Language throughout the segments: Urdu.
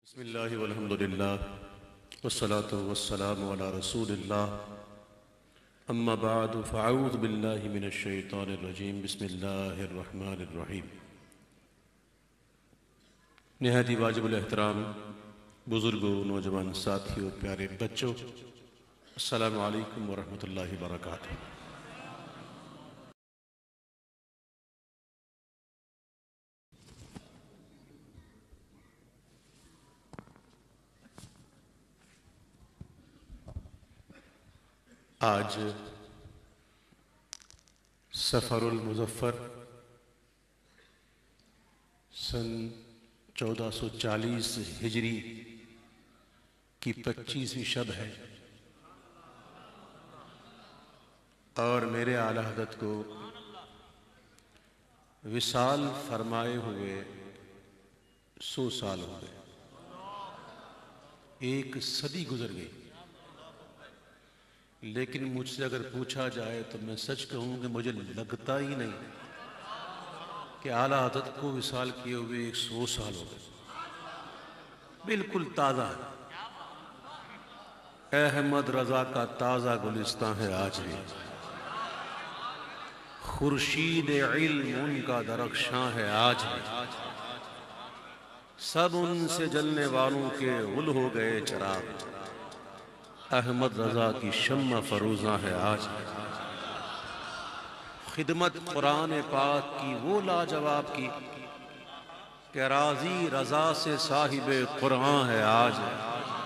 بسم اللہ والحمد للہ والصلاة والسلام علی رسول اللہ اما بعد فاعوذ باللہ من الشیطان الرجیم بسم اللہ الرحمن الرحیم۔ نہایت ہی واجب الاحترام بزرگوں، نوجوان ساتھیوں، پیارے بچوں، السلام علیکم ورحمۃ اللہ وبرکاتہ۔ آج سفر المظفر سن 1440 ہجری کی 25ویں شب ہے، اور میرے اعلیٰ حضرت کو وصال فرمائے ہوئے 100 سال ہو گئے، ایک صدی گزر گئی۔ لیکن مجھ سے اگر پوچھا جائے تو میں سچ کہوں کہ مجھے لگتا ہی نہیں کہ اعلیٰ حضرت کو وصال کیے ہوئے 100 سال ہو گئے، بالکل تازہ ہے۔ احمد رضا کا تازہ گلستان ہے آج بھی، خورشید علم ان کا درخشاں ہے آج بھی، سب ان سے جلنے والوں کے غل ہو گئے چراغ، احمد رضا کی شمع فروزاں ہے آج بھی۔ خدمت قرآن پاک کی وہ لاجواب کی کہ راضی رضا سے صاحب قرآن ہے آج بھی۔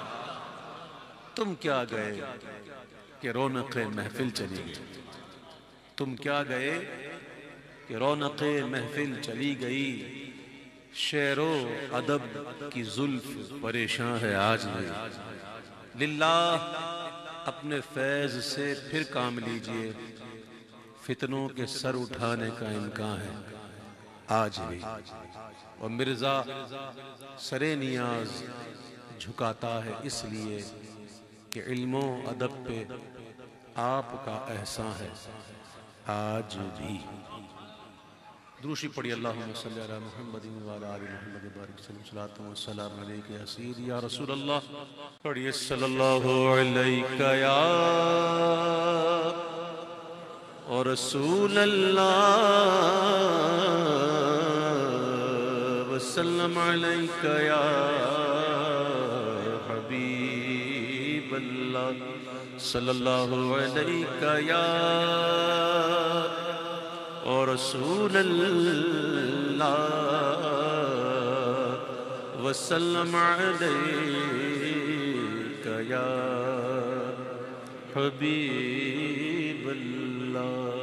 تم کیا گئے کہ رونق محفل چلی گئی، تم کیا گئے کہ رونق محفل چلی گئی، شعر و ادب کی زلف پریشاں ہے آج بھی۔ للہ اپنے فیض سے پھر کام لیجئے، فتنوں کے سر اٹھانے کا امکان ہے آج بھی۔ اور مرزا سر نیاز جھکاتا ہے اس لیے کہ علم و ادب پہ آپ کا احسان ہے آج بھی۔ دروشی پڑھی، اللہم صلی علی محمد وعلی آل محمد بارک وسلم، صلاۃ و سلام علیک یا سیدی یا رسول اللہ۔ پڑھیے صلی اللہ علیہ یا رسول اللہ وسلم علیک یا حبیب اللہ، صلی اللہ علیہ یا رسول اللہ وسلم علیک یا حبیب اللہ۔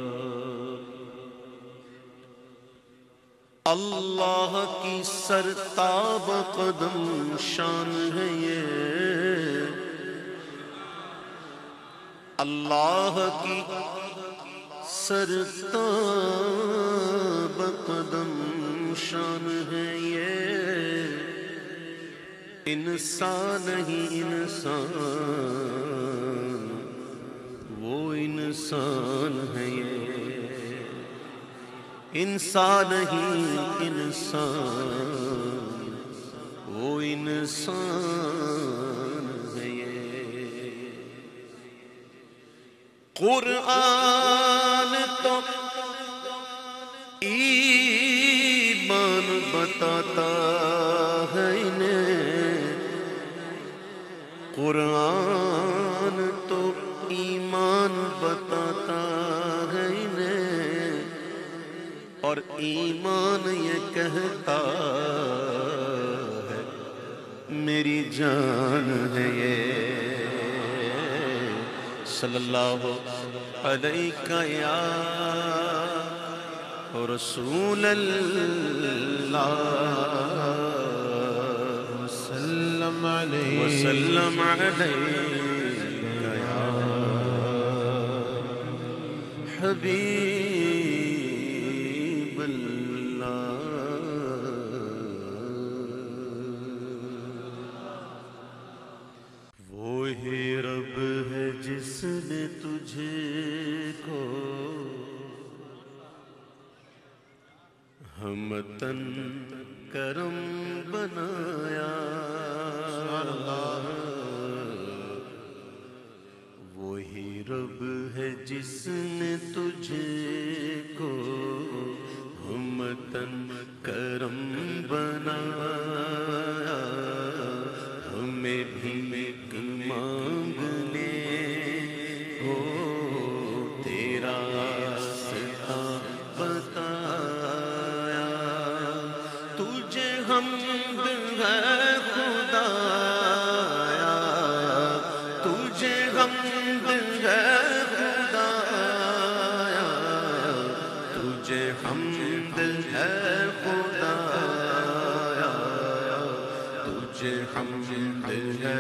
اللہ کی سرتاب قدم شان ہے یہ، اللہ کی سرتاب قدم شان ہے یہ، انسان ہی انسان وہ انسان ہے یہ، انسان ہی انسان وہ انسان ہے یہ۔ قرآن تو ایمان بتاتا ہے انہیں، قرآن تو ایمان بتاتا ہے انہیں، اور ایمان یہ کہتا ہے میری جان ہے یہ، صلی اللہ علیہ یا رسول اللہ وسلم علیہ یا حبیب اللہ۔ وہی رب ہے جس نے تجھے کو ہمتن کرم بنایا، جس نے تجھے کو ہمتن کرم بنایا ہمیں بھی ایک مانگنے ہو تیرا راستہ بتایا تجھے حمد ہے خدایا تجھے حمد ہے خدایا تجھے حمد ہے خدایا تجھے حمد ہے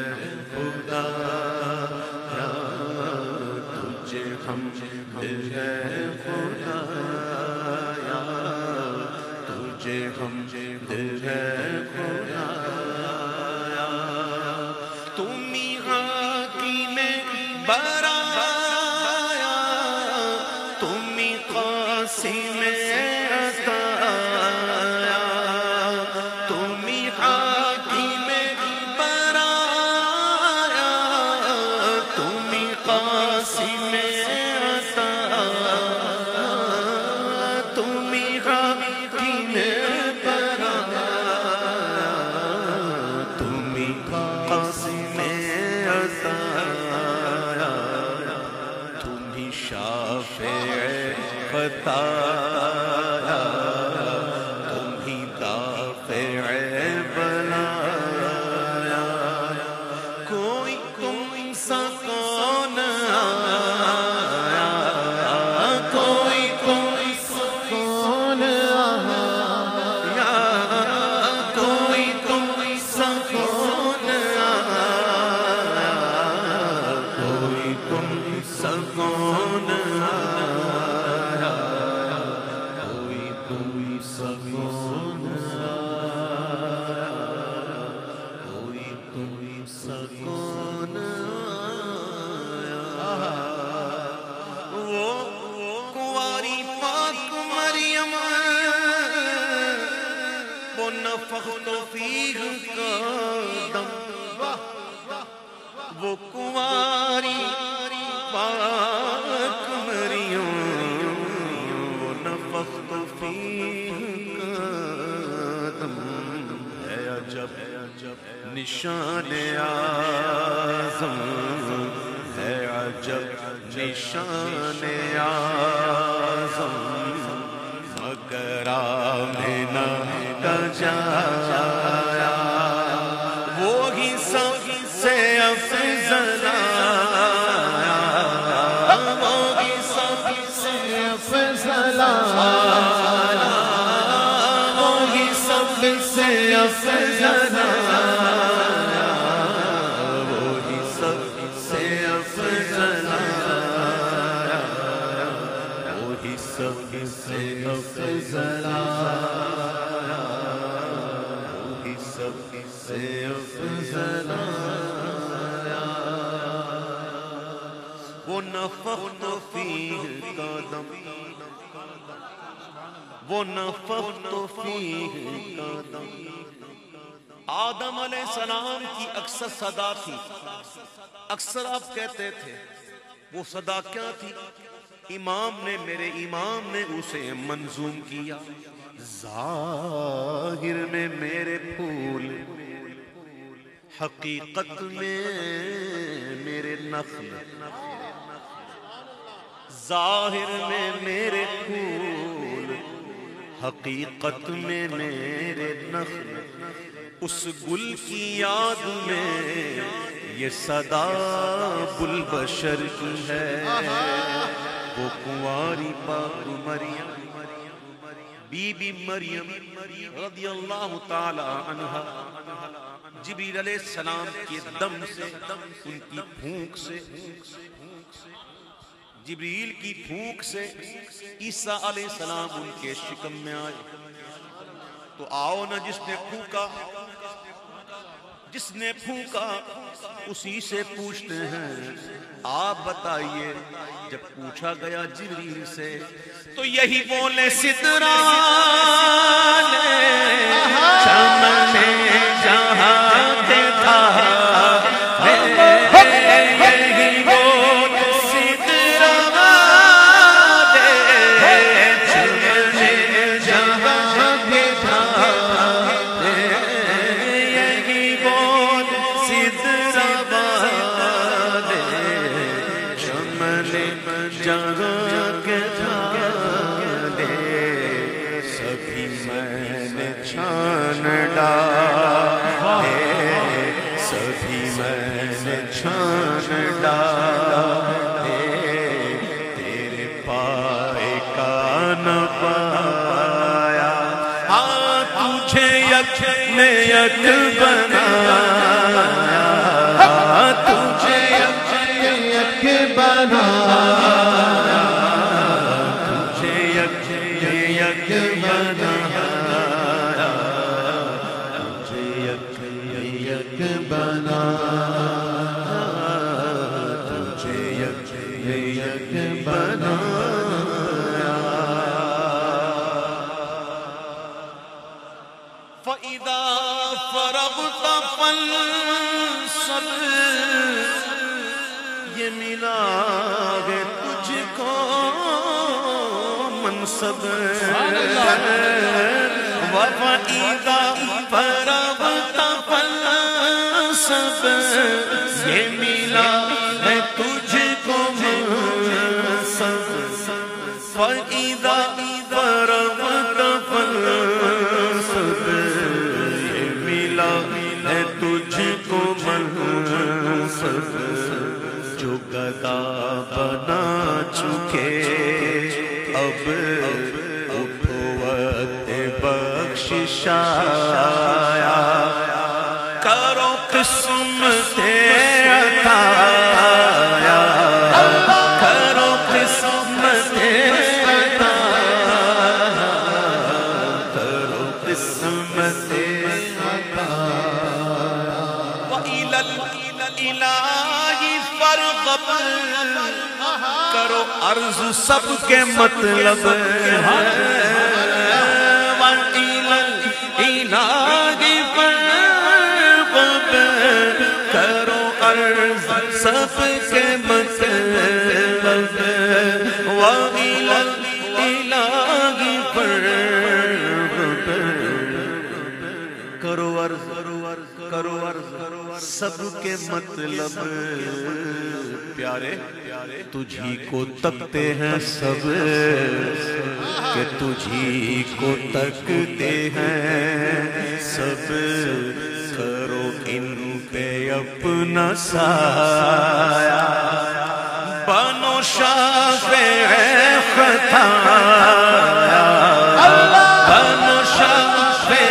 خدایا تجھے حمد ہے خدایا تجھے حمد ہے خدایا تم ہی حکیم برایا تم ہی قاسم عطایا تم ہی حکیم برایا تم ہی قاسم عطایا تم ہی حکیم برایا تم ہی قاسم عطایا تم ہی شافع بتایا تم ہی دافع بنایا کوئی تم سا کون آیا کوئی تم سا کون آیا کوئی تم سا کون آیا کوئی تم سا کون آیا کوئی تم سا کون آیا کوئی تم سا کون آیا وہ کنواری پاک مریم وہ نفخت فیہ کا دم وہ کنواری پاک مریم وہ نفخت فیہ کا دم ہے عجب نشان اعظم ہے عجب نشان اعظم مگر آمنہ کا جایا وہی سب سے افضل آیا وہی سب سے افضل آیا وہی سب سے افضل آیا وہی سب سے افضل آیا وہی سب سے افضل آیا وہی سب سے افضل آیا وہ نفخت فیہ کا دم وہ نفخت فیہ کا دم آدم علیہ السلام کی اکثر صدا تھی اکثر آپ کہتے تھے وہ صدا کیا تھی میرے امام نے اسے منظوم کیا ظاہر میں میرے پھول حقیقت میں میرے نخل ظاہر میں میرے پھول حقیقت میں میرے نخل اس گل کی یاد میں یہ صدا بلبشر کی ہے وہ کنواری پاک مریم بی بی مریم رضی اللہ تعالی عنہا جبریل علیہ السلام کے دم سے ان کی پھونک سے جبریل کی پھونک سے عیسیٰ علیہ السلام ان کے شکم میں آئے تو آؤ نا جس نے پھونکا اسی سے پوچھتے ہیں آپ بتائیے جب پوچھا گیا جبریل سے تو یہی بولے سدران چمن جہاں تھا یہی بولے سدران چھان ڈالے تیرے پائے کا نہ پایا تجھے یک نے یک بنایا تجھے یک نے یک بنایا تجھے یک نے یک بنایا تجھے یک نے یک بنایا تجھے یک نے یک بنایا فَإِذَا فَرَغْتَ فَانصَبْ یہ ملا ہے تجھ کو منصب وَفَإِذَا فَرَغْتَ فَانصَبْ یہ ملا ہے تجھ کو منصب فَإِذَا فَرَغْتَ فَانصَبْ یہ ملا ہے تجھ کو منصب جو گدا بنا چکے اب اٹھوت بخشش آیا کرو قسمت عطا کرو قسمت عطا کرو قسمت عطا وَإِلَى الْإِلَٰهِ فَارْغَب کرو عرض سب کے مطلب وَإِلَى الْإِلَٰهِ فَارْغَب کرو عرض سب کے مطلب وَإِلَى الْإِلَٰهِ فَارْغَب کرو عرض سب کے مطلب پیارے تجھی کو تکتے ہیں سب کہ تجھی کو تکتے ہیں سب کرو ان پہ اپنا سایہ بنو شافع خطایا بنو شافع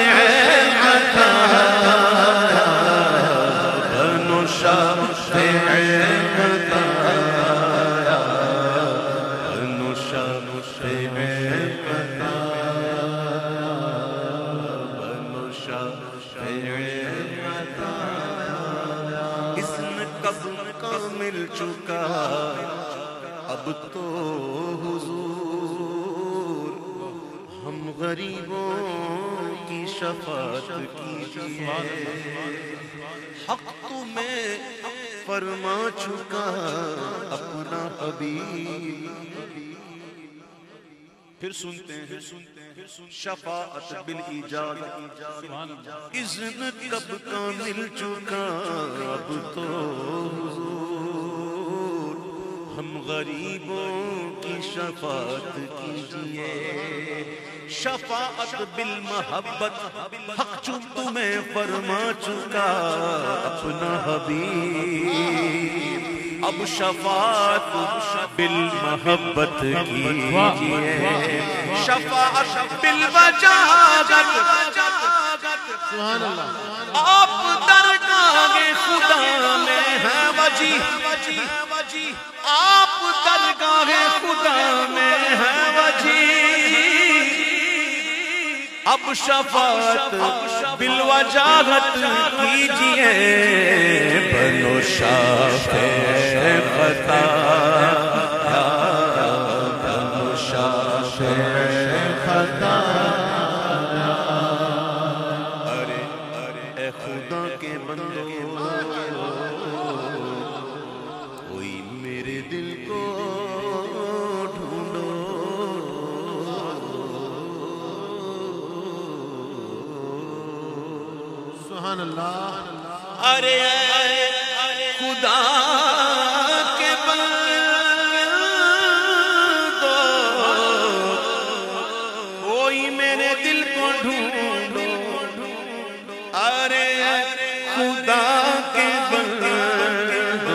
مل چکا اب تو حضور ہم غریبوں کی شفاعت کیجئے حق تمہیں فرما چکا اپنا حبیب پھر سنتے ہیں شفاعت بالایجازت اذن کب کا مل چکا اب تو حضور ہم غریبوں کی شفاعت کیجئے شفاعت بالمحبت حق چون تمہیں فرما چکا اپنا حبیب اب شفاعت بالمحبت کیجئے شفاعت بالوجاہت سبحان اللہ آپ درگاہ خدا میں ہیں وجی آپ درگاہ خدا میں ہیں وجی اب شفاعت بالوجاہت کیجئے بنو شافع خطا بنو شافع خطا ارے اے خدا کے بندو کوئی میرے دل کو ڈھونڈو سبحان اللہ ارے خدا کے بندو کوئی میرے دل کو ڈھونڈو ارے خدا کے بندو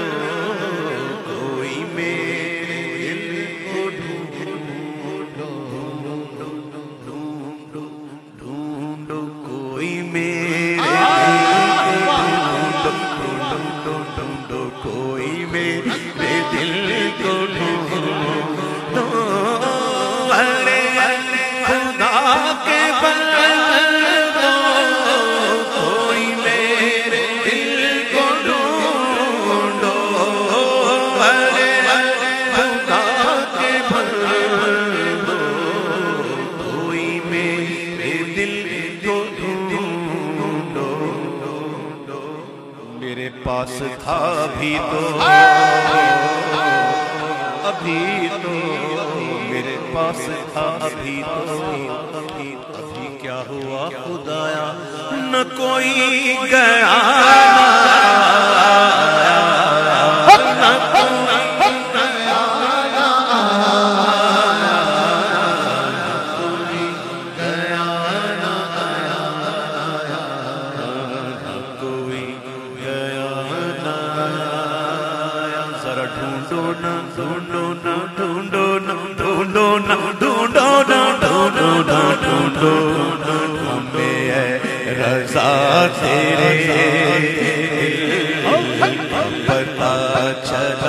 میرے پاس تھا ابھی تو میرے پاس تھا ابھی کیا ہوا خدایا نہ کوئی گیا رضا تیرے پتا چلا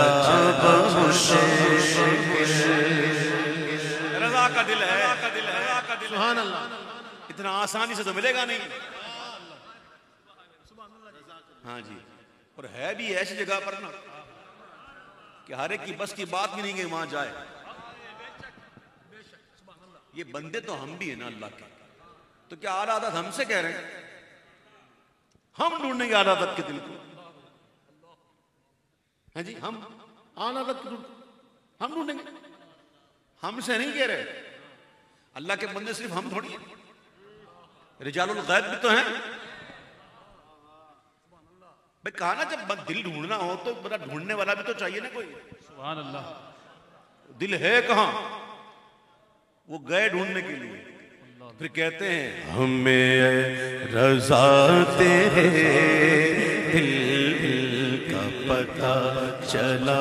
رضا کا دل ہے سبحان اللہ اتنا آسانی سے تو ملے گا نہیں ہاں جی اور ہے بھی ایسی جگہ پر نا کہ ہر ایک کی بس کی بات بھی نہیں کہ وہاں جائے یہ بندے تو ہم بھی ہیں نا اللہ کے تو کیا اعلیٰ حضرت ہم سے کہہ رہے ہیں ہم ڈھونڈیں گے اعلیٰ حضرت کے دل کو ہاں جی ہم اعلیٰ حضرت کو ہم ڈھونڈیں گے ہم سے نہیں کہہ رہے اللہ کے بندے صرف ہم تھوڑی ہیں رجال الغیب بھی تو ہیں بھئی کہا نا جب دل ڈھونڈنا ہو تو بڑا ڈھونڈنے والا بھی تو چاہیے نا کوئی سبحان اللہ دل ہے کہاں وہ گئے ڈھونڈنے کے لیے پھر کہتے ہیں ہمیں رضا تیرے دل کا پتہ چلا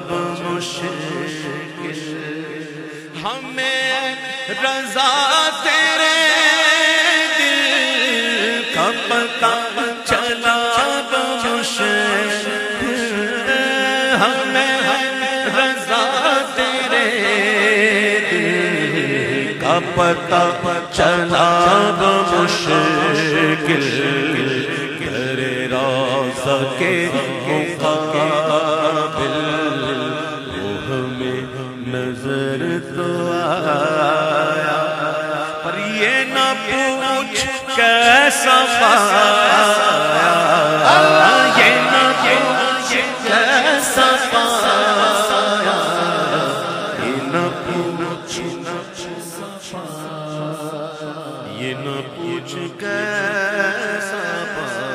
بمشکل ہمیں رضا تیرے دل کا پتہ چلا بمشکل ہمیں رضا تیرے دل کا پتہ چلا بمشکل کرے راز کے مقابل وہ ہمیں نظر تو آیا پر یہ نہ پوچھ کیسا پایا یہ نہ پوچھ کیسا پایا یہ نہ پوچھ یہ نہ پوچھ کیسا پایا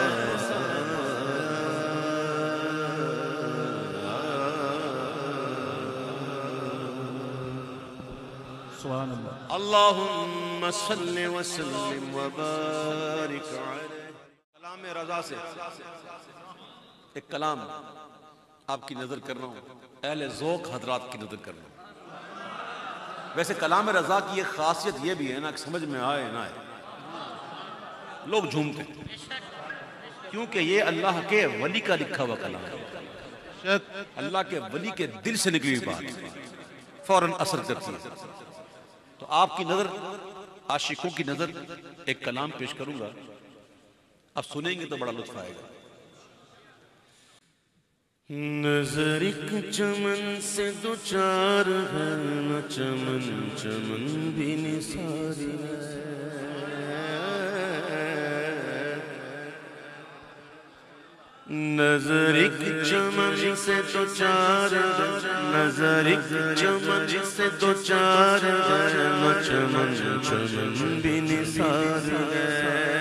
سبحان اللہ اللہم صلی وسلم وبارک علیہ کلام رضا سے ایک کلام آپ کی نظر کر رہا ہوں اہل ذوق حضرات کی نظر کر رہا ہوں ویسے کلام رضا کی ایک خاصیت یہ بھی ہے نا کہ سمجھ میں آئے نہ آئے لوگ جھومتے ہیں کیونکہ یہ اللہ کے ولی کا لکھا ہوا کلام ہے اللہ کے ولی کے دل سے نکلی بات فوراً اثر کرتی ہے تو آپ کی نظر عاشقوں کی نظر ایک کلام پیش کروں گا اب سنیں گے تو بڑا لطف آئے گا نظر ایک چمن سے دو چار ہے نہ چمن چمن بھی نثاری ہے نظر ایک چمن سے دو چار نظر ایک چمن سے دو چار نہ چمن چمن بھی نثاری ہے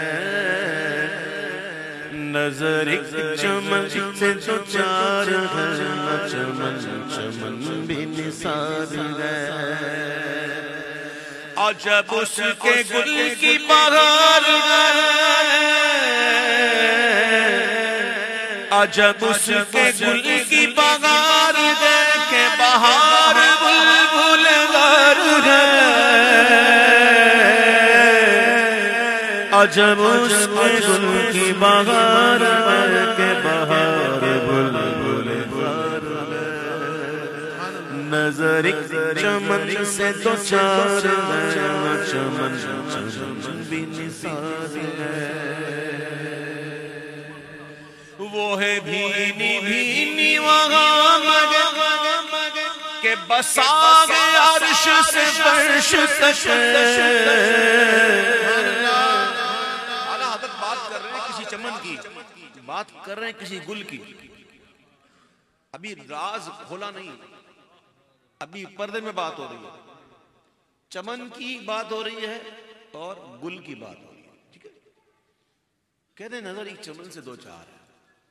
نظر ایک چمن سے دو چار نہ چمن چمن بھی نثاری ہے عجب اس کے گل کی بہار ہے عجب اس کے گل کی بہار ہے کہ بہار بلبل غار ہے عجب اس کے گل کی بہار ہے کہ بہار بلبل غار ہے نظر ایک چمن سے دو چار چمن چمن بھی نثاری ہے وہ ہے بھینی بھینی وہاں مگر کہ بساغ عرش سے فرش تک چمن کی بات کر رہے ہیں کسی گل کی. ابھی راز کھولا نہیں, ابھی پردے میں بات ہو رہی ہے. چمن کی بات ہو رہی ہے اور گل کی بات ہو رہی ہے. ٹھیک ہے, کہتے ہیں نظر ایک چمن سے دو چار ہے.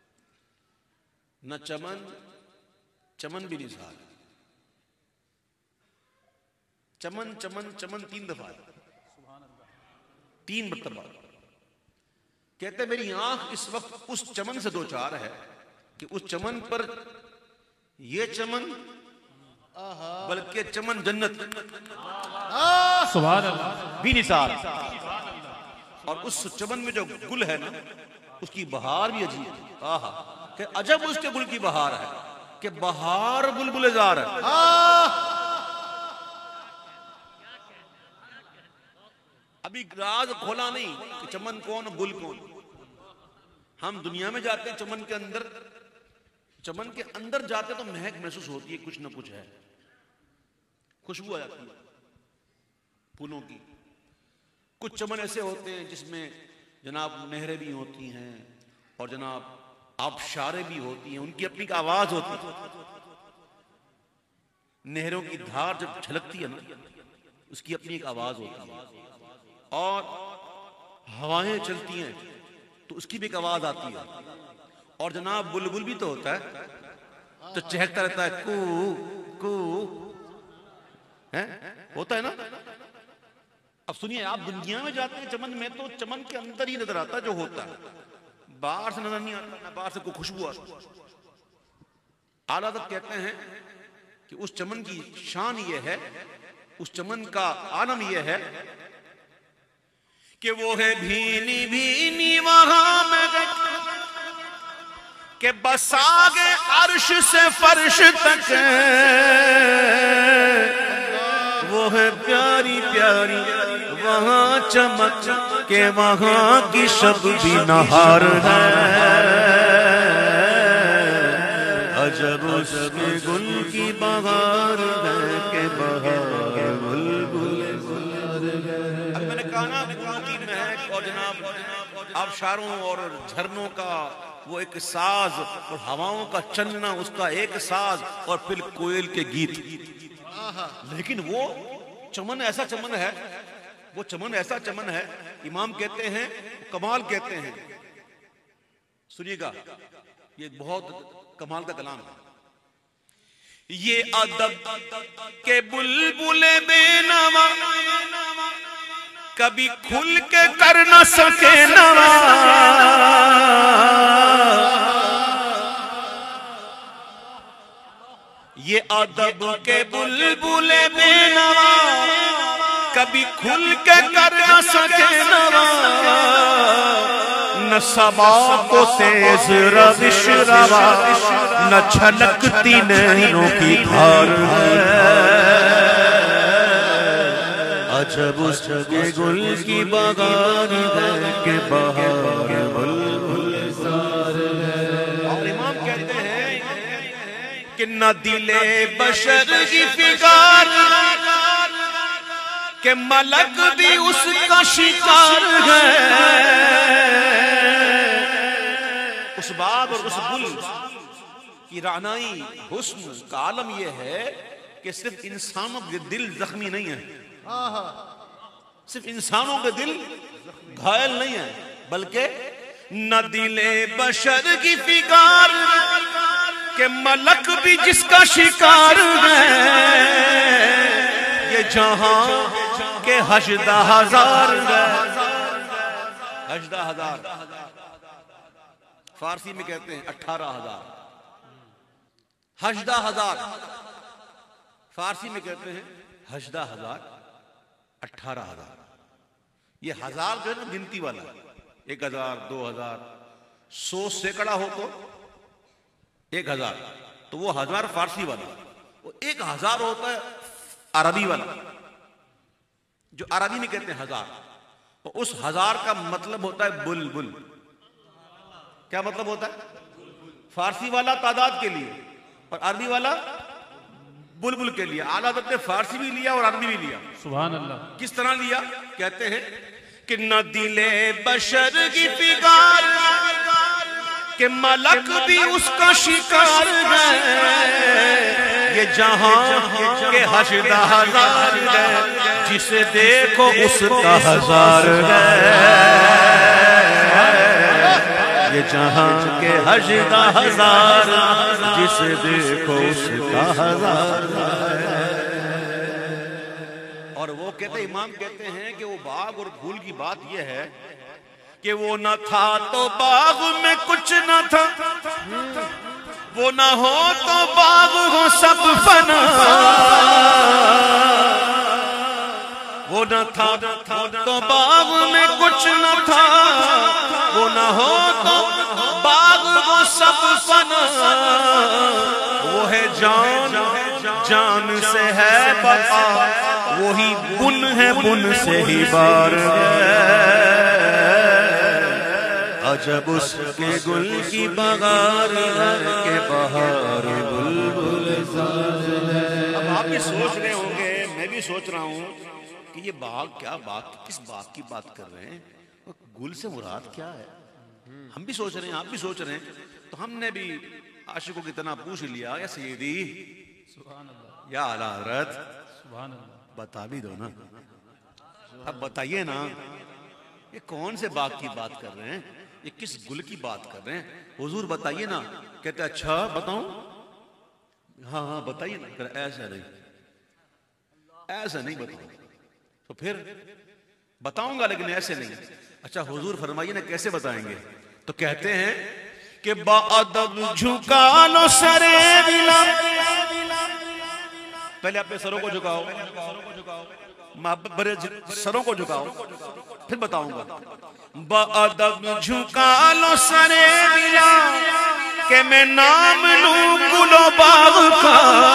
نہ چمن چمن بھی نہیں سار. چمن چمن چمن 3 دفعہ, 3 مرتبہ. کہتے ہیں میری آنکھ اس وقت اس چمن سے دو چار ہے کہ اس چمن پر یہ چمن بلکہ چمن جنت سبحان اللہ بھی نثار. اور اس چمن میں جو گل ہے نا اس کی بہار بھی عجیب ہے. آہا, کہ عجب اس کے گل کی بہار ہے کہ بہار بلبل زار ہے. ابھی راز کھولا نہیں کہ چمن کون گل کون. ہم دنیا میں جاتے ہیں چمن کے اندر, چمن کے اندر جاتے تو مہک محسوس ہوتی ہے, کچھ نہ کچھ ہے, خوشبو آ جاتی ہے پھولوں کی. کچھ چمن ایسے ہوتے ہیں جس میں جناب نہریں بھی ہوتی ہیں اور جناب آبشاریں بھی ہوتی ہیں, ان کی اپنی آواز ہوتی ہے. نہروں کی دھار جب چھلکتی ہے نا اس کی اپنی ایک آواز ہوتی ہے. اور ہوائیں چلتی ہیں تو اس کی بھی ایک آواز آتی ہے. اور جناب بلبل بھی تو ہوتا ہے, تو چہکتا رہتا ہے کو کو, ہوتا ہے نا. اب سنیے, آپ دنیا میں جاتے ہیں چمن میں تو چمن کے اندر ہی نظر آتا جو ہوتا ہے, باہر سے نظر نہیں آتا, نہ باہر سے کوئی خوشبو آتی. اعلیٰ حضرت کہتے ہیں کہ اس چمن کی شان یہ ہے, اس چمن کا عالم یہ ہے کہ وہ ہے بھینی بھینی وہاں میں کہ بساگے عرش سے فرش تک, وہ ہے پیاری پیاری وہاں چمک کہ وہاں کی شب بھی نہار ہے. عجب اس کے گل کی بہار ہے کہ بہار بلبل زار ہے. اب میں نے کہا نا پھولوں کی مہک اور جناب آبشاروں اور جھرنوں کا وہ ایک ساز اور ہواؤں کا چلنا اس کا ایک ساز اور پھر کوئل کے گیت. لیکن وہ چمن ایسا چمن ہے, وہ چمن ایسا چمن ہے, امام کہتے ہیں کمال کہتے ہیں. سنیے گا, یہ بہت کمال کا کلام ہے. یہ ادب کے بلبل بے نوا کبھی کھل کے کر نہ سکے نوا. یہ ادب کے بلبل بے نوا کبھی کھل کے کر نہ سکے نوا. نہ صبا کو تیز روش روا, نہ چھلکتی نینوں کی دھار ہے. عجب اس کے گل کی بہار ہے کہ بہار بلبل زار ہے. اور امام کہتے ہیں کہ نہ دل بشر کی فکار کہ ملک بھی اس کا شکار ہے. اس باغ اور اس گل کی رعنائی حسن کا عالم یہ ہے کہ صرف انسانوں کے دل زخمی نہیں ہیں, صرف انسانوں کے دل گھائل نہیں ہیں, بلکہ نہ دل بشر کی فکار کہ ملک بھی جس کا شکار ہے. یہ جہاں کے 18,000 18,000 فارسی میں کہتے ہیں 18,000. 18,000 فارسی میں کہتے ہیں 18,000 18,000. یہ ہزار جو ہے نا گنتی والا, 1,000 2,000 100 سینکڑا ہو تو 1,000, تو وہ 1000 فارسی والا. وہ 1,000 ہوتا ہے عربی والا, جو عربی میں کہتے ہیں 1000. اور اس 1000 کا مطلب ہوتا ہے بلبل. کیا مطلب ہوتا ہے؟ فارسی والا تعداد کے لیے اور عربی والا بلبل کے لیے. اعلیٰ حضرت نے فارسی بھی لیا اور عربی بھی لیا. سبحان اللہ. کس طرح لیا؟ کہتے ہیں کہ نہ دل بشر کی فکار کہ ملک بھی اس کا شکار ہے، یہ جہاں کے حشد ہزار ہے، جسے دیکھو اس کا ہزار ہے، یہ جہاں کے حشد ہزار جسے دیکھو اس کا ہزار ہے۔ اور وہ کہتے امام کہتے ہیں کہ وہ باغ اور پھول کی بات یہ ہے کہ وہ نہ تھا تو باغ میں کچھ نہ تھا، وہ نہ ہو تو باغ ہو سب فنا، وہ نہ تھا تو باغ میں کچھ نہ تھا، وہ نہ ہو تو باغ ہو سب فنا، وہ ہے جان جان سے ہے بقا، وہی بن ہے بن سے ہی بار ہے، عجب اس کے گل کی بہار ہے کہ بہار بلبل ساز ہے۔ اب آپ بھی سوچ رہے ہوں گے، میں بھی سوچ رہا ہوں کہ یہ باغ کیا باغ، کس باغ کی بات کر رہے ہیں، گل سے مراد کیا ہے؟ ہم بھی سوچ رہے ہیں، آپ بھی سوچ رہے ہیں، تو ہم نے بھی عاشقوں کی طرح پوچھ لیا، یا سیدی یا اعلی حضرت بتا بھی دو نا، اب بتائیے نا یہ کون سے باغ کی بات کر رہے ہیں، یہ کس گل کی بات کر رہے ہیں، حضور بتائیے نا۔ کہتے اچھا بتاؤں؟ ہاں ہاں بتائیے نا۔ ایسا نہیں، ایسا نہیں بتاؤں، تو پھر بتاؤں گا لیکن ایسے نہیں۔ اچھا حضور فرمائیے نا کیسے بتائیں گے؟ تو کہتے ہیں کہ بادب جھکا لو سرے بلا، پہلے اپنے سروں کو جھکاؤ، بڑے سروں کو جھکاؤ، پھر بتاؤں گا۔ بادب جھکا لو سرے بلا کہ میں نام لوں گل و باغ کا،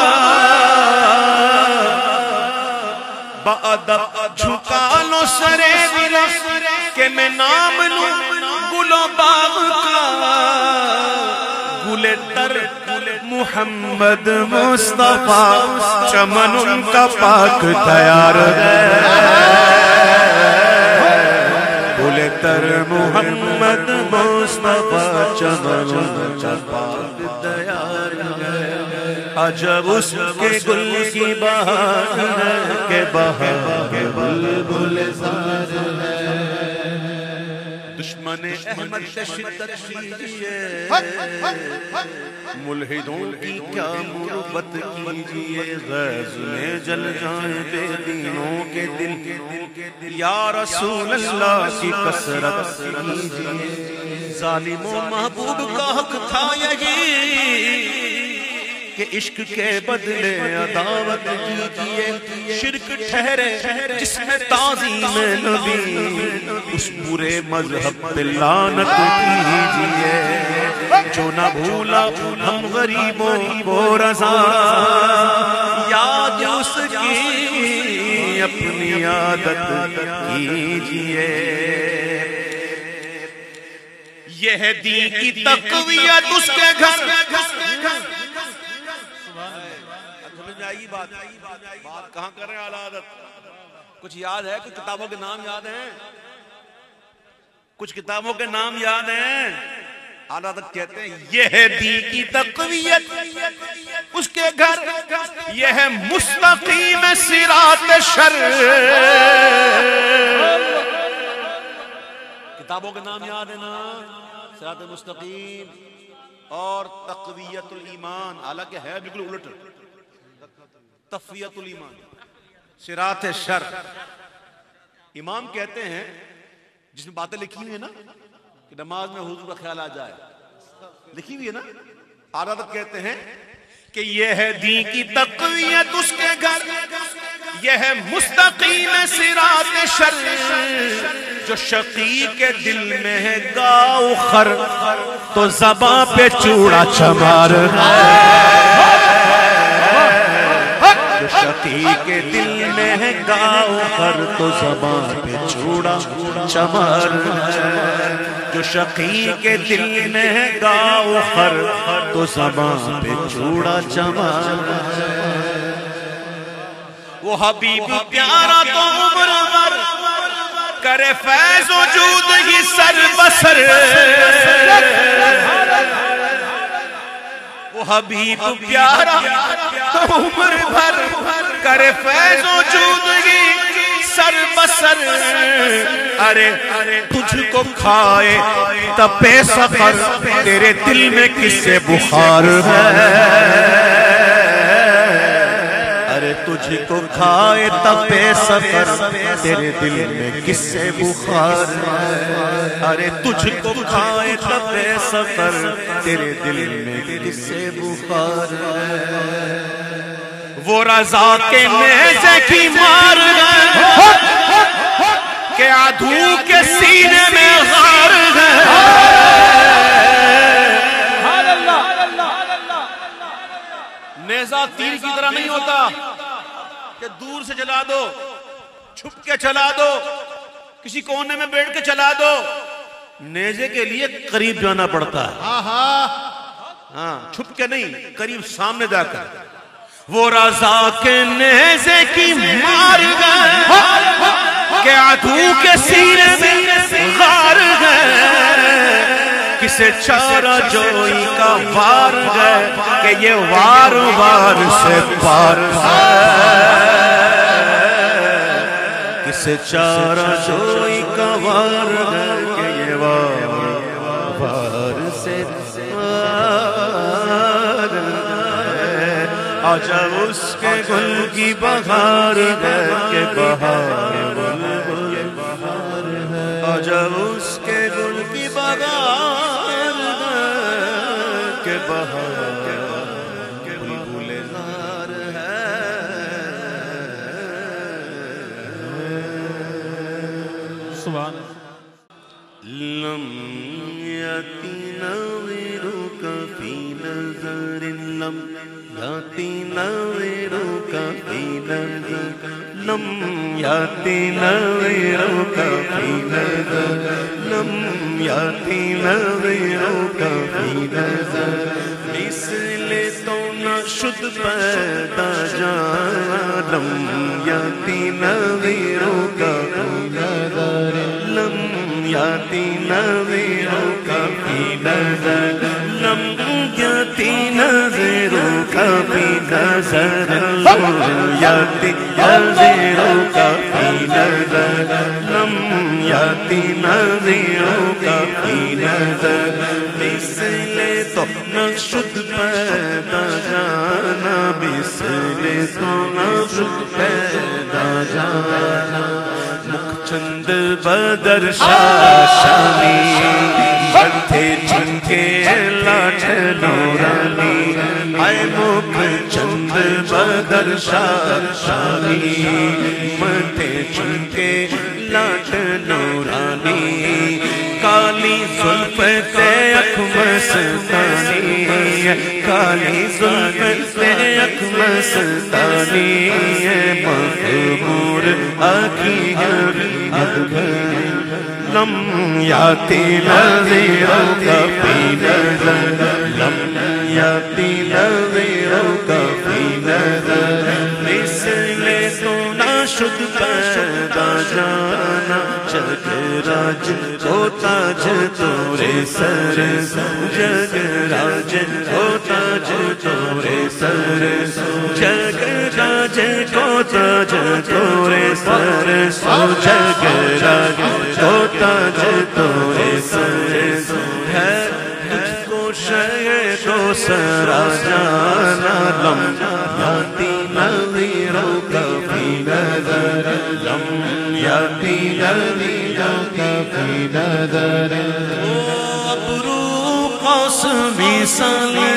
بادب جھکا لو سرے بلا کہ میں نام لوں گل و باغ کا، گل تر محمد مصطفیٰ چمن ان کا پاک تیار ہے، گل تر محمد مصطفیٰ چمن ان کا پاک تیار ہے، عجب اس کے گل کی بہار ہے کہ بہار بلبل ساز ہے۔ دشمن احمد شدت کیجئے، ملحدوں کی کیا مربت کیجئے، غیظ میں جل جائیں بے دینوں کے دل، یا رسول اللہ کی کثرت کیجئے، ظالم و محبوب کا حق تھا یہی کہ عشق کے بدلے عداوت کیجئے، شرک ٹھہرے جس میں تعظیم نبی، اس برے مذہب پہ لعنت کیجئے، جو نہ بھولا ہم غریبوں کو رضا، یاد اس کی اپنی عادت کیجئے، یہ ہے دین کی تقویت اس کے گھر۔ بات کہاں کر رہے ہیں اعلیٰ حضرت؟ کچھ یاد ہے؟ کچھ کتابوں کے نام یاد ہیں؟ کچھ کتابوں کے نام یاد ہیں؟ اعلیٰ حضرت کہتے ہیں یہ ہے دین کی تقویت اس کے گھر، یہ ہے مستقیم صراط شر۔ کتابوں کے نام یاد ہے نا؟ صراط مستقیم اور تقویت الایمان، حالانکہ ہے بالکل الٹ، تقویت الایمان، صراط شر۔ امام کہتے ہیں جس میں باتیں لکھی ہوئی ہیں نا کہ نماز میں حضور کا خیال آ جائے، لکھی ہوئی ہے نا، اعلیٰ حضرت کہتے ہیں کہ یہ ہے دین کی تقویت اس کے گھر، یہ ہے مستقیم صراط شر، جو شقی کے دل میں ہے گاؤ خر، تو زباں پہ چوڑا چمار ہے، جو شقی کے دل میں ہے گاؤ خر، تو زباں پہ چوڑا چمار ہے، جو شقی کے دل میں ہے گاؤ خر، تو زباں پہ چوڑا چمار ہے، وہ حبیب پیارا تو عمر بھر کرے فیض وجود ہی سر بسر، حبیب پیارا عمر بھر کرے فیض و جودگی سر بسر. ارے تجھ کو کھائے تپے سفر تیرے دل میں کس سے بخار ہے. ارے تجھ کو کھائے تپے سفر تیرے دل میں کس سے بخار ہے. ارے تجھ کو کھائے تپے سفر تیرے دل میں کس سے بخار ہے. وہ رضا کے نیزے کی مار گئے کہ عدو کے سینے میں غار گئے. نیزہ تیر کی طرح نہیں ہوتا کہ دور سے چلا دو, چھپ کے چلا دو, کسی کونے میں بیٹھ کے چلا دو. نیزے کے لیے قریب جانا پڑتا ہے, ہاں چھپ کے نہیں, قریب سامنے جا کر. وہ رضا کے نیزے کی مار گئے کہ عدو کے سینے میں غار گئے. کسے چارہ جوئی کا وار گئے کہ یہ وار وار سے پار ہے. کسے چارہ جوئی کا وار گئے کہ یہ وار وار سے پار ہے. آجا اس کے گل کی بہار گئے کہ بہار آجا اس کے گل کی بہار کہ بہار بلبل زار ہے. سبحان لم یاتی نظرک فی نظر لم یاتی نظرک فی نظر لم یاتی نظرک فی نظر لم یاتی نظرک فی نظر. مثل تو نہ شد پیدا جان لم یاتی نظرک فی نظر لم یاتی نظرک فی نظر لم یاتی نظرک فی نظر لم یاتی نظرک فی نظر لم یاتی نظرک فی نظر. مثل تو نہ شد پیدا جانا مثل تو نہ شد پیدا جانا. مکھچند بدر شاشانی بندھے چھنکے لاٹھ نورانی. آئے مکھچند بدر شاشانی بندھے چھنکے لاٹھ نورانی. کالی زلف تے اکھ مستانی کالی زلف تے اکھ مستانی. مغمور آنکھیں لم یاتی نظرک فی نظر لم یاتی نظرک فی نظر. مثل تو نہ شد پیدا جانا جگ راج کو تاج تورے سر جگ راج کو تاج تورے سر جگ راج کو تاج تورے سر جگ راج کو تاج تورے سر. ہے تجھ کو شے تو سرا جانا لم یاتی نظرک فی نظر لم یاتی نظرک فی نظر. ابرو قاسمی سالی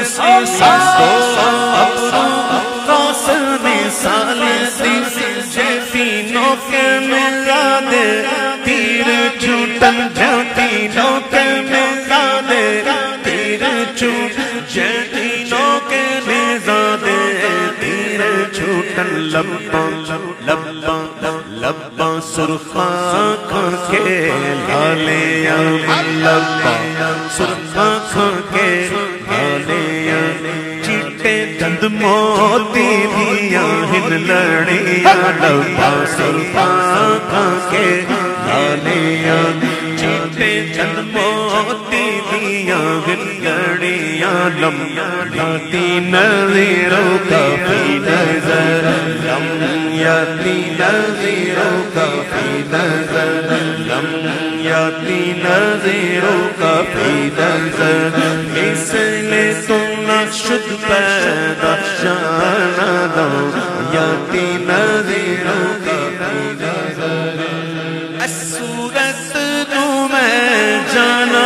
ابرو قاسمی سالی تینوں کے ملا دے تیر چھوٹن تینوں کے ملا دے تیر چھوٹ تینوں کے ملا دے تیر چھوٹن. لباں لباں لباں سرخ آنکھوں کے لالیاں لباں سرخ آنکھوں کے لالیاں. چیٹے چند موتی دیاں ہن لڑیاں لباں سرخ آنکھوں کے لالیاں. چیٹے چند موتی دیا گھڑیاں لمحاتی نظروں کا فی نظر لمحاتی نظروں کا فی نظر لمحاتی نظروں کا فی نظر اس لیے تم نہ شد پیدا جانا یاتی نظروں کا فی نظر صورت نو میں جانا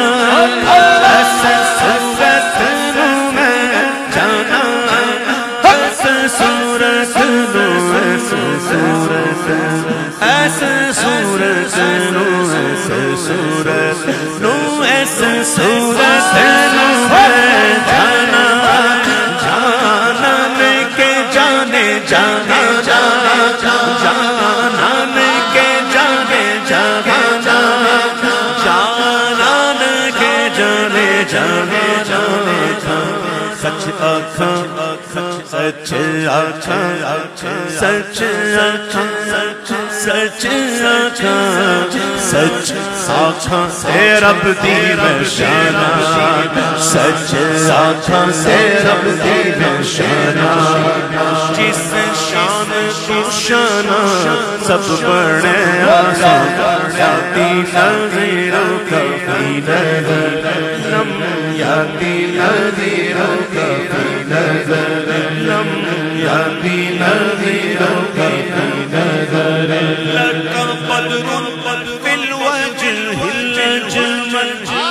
صورت نو میں جانا صورت نو صورت ایسے صورت نو ایسے صورت نو ایسے صورت نو میں جانا جانا لے کے جانے جانا جانا جانا لے کے جانے جانا سچ آنکھاں سچ آنکھاں سچ آنکھاں سچ آنکھاں سچ آنکھاں سے رب دی نشانہ سچ آنکھاں سے رب دی نشانہ جس شان کو شانہ سب بڑے آسان یاتی نظروں کا فی نظر یاتی نظروں کا فی نظر یاتی نظروں کا فی نظر لک بدر فی الوجه الجمل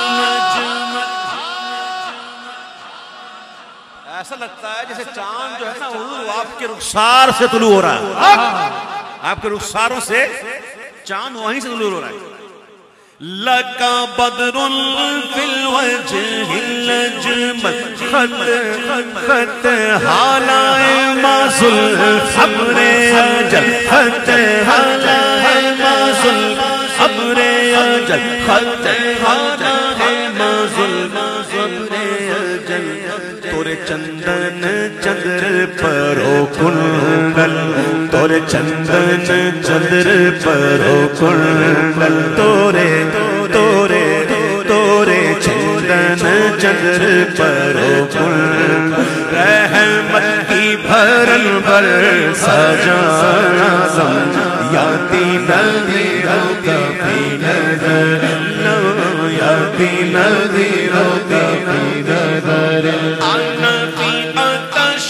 ایسا لگتا ہے جیسے چاند جو ہے نا حضور آپ کے رخسار سے طلوع ہو رہا ہے آپ کے رخساروں سے چاند وہیں سے طلوع ہو رہا ہے لَكَ بَدْرٌ فِي الْوَجْهِ الْأَجْمَلِ خط حالائے مازل ابر اجل خط حالائے مازل ابر اجل خط حالائے مازل ابر اجل تورے چندن چندر پرو کنڈل تورے چندن چندر پرو کنڈل تورے تورے تورے چندن چندر پرو کنڈل رحمت کی بھرن بھر سجانا یاتی نظروں کا فی نظر یاتی نظروں کا فی نظر انا فی عطش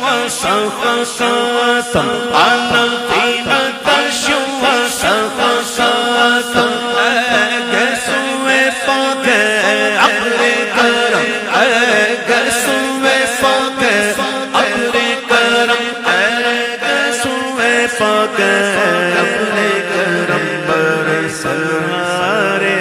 وسخاء انا فی عطش وسخاء گسوے پاک ابر کرم گسوے پاک ابر کرم گسوے پاک ابر کرم برسارے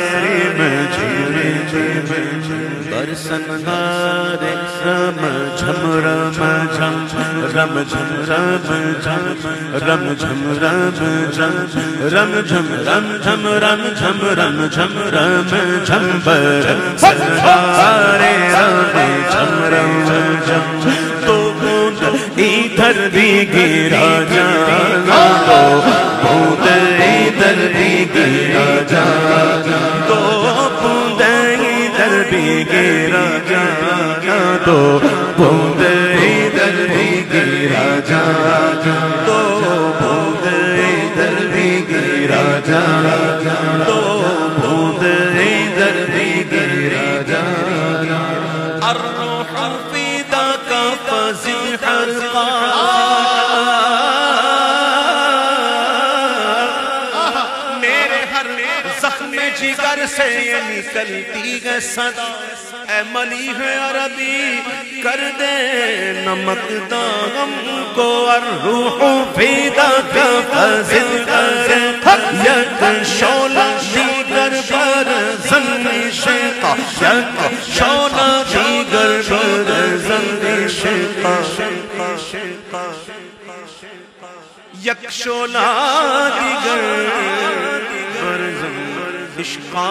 برسنہارے رم جھم رم جھم رم جھم رم جھم رم جھم رم جھم رم جھم رم جھم رم جھم رم جھم رم جھم برسنہارے رم جھم رم جھم تو بوند ادھر بھی گرا جانا تو بوند ادھر بھی گرا جانا تو بوند ادھر بھی گرا جانا تو بوند ادھر بھی گرا جانا تو بوند ادھر بھی گرا جانا تو بوند ادھر بھی گرا جانا الروح فداک فزع حرقا میرے ہر زخم جگر سے نکلتی ہے صدا اے ملیح عربی کر دے نمک داغم کو الروح فداک فزع حرقا یک شعلہ دیگر پر زنی شیقا یک شعلہ دیگر پر زنی شیقا یک شعلہ دیگر پر زنی عشقا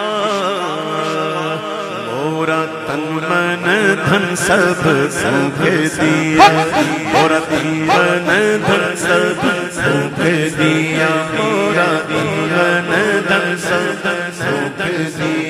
مورا تن من دھن سب سونپ دیا مورا تن من دھن سب سونپ دیا مورا تن من دھن سب سونپ دیا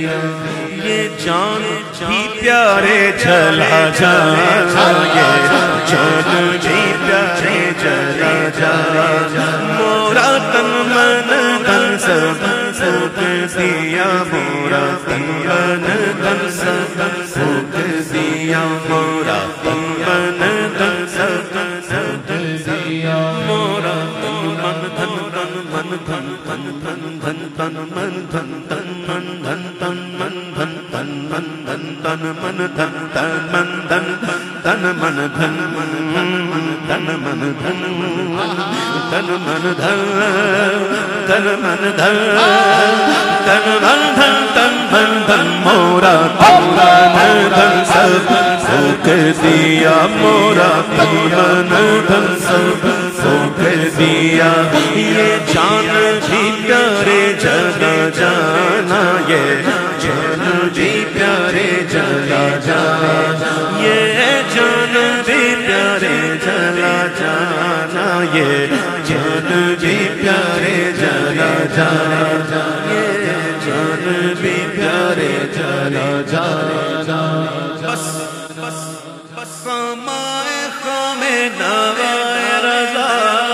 جان بھی پیارے چلا جانا، یہ جان بھی پیارے چلا جانا، مورا تن من دھن سب پھونک دیا، مورا تن من دھن سب پھونک دیا، مورا تن من دھن سب پھونک دیا، مورا تن من دھن تن من دھن تن من دھن تن من دھن تن من دھن تن من دھن تن من دھن تن من دھن تن من دھن تن من دھن من تن من دھن تن من دھن تن من دھن تن من دھن تن من دھن، مورا تن من دھن سب پھونک دیا، مورا تن من دھن سب پھونک دیا، یہ جان بھی پیارے چلا جانا، یہ جان بھی پیارے چلا جانا، یہ جان بھی پیارے چلا جانا، یہ جان بھی پیارے چلا جانا، یہ جان بھی پیارے چلا جانا، بس بس بس خامائے خام نوائے رضا،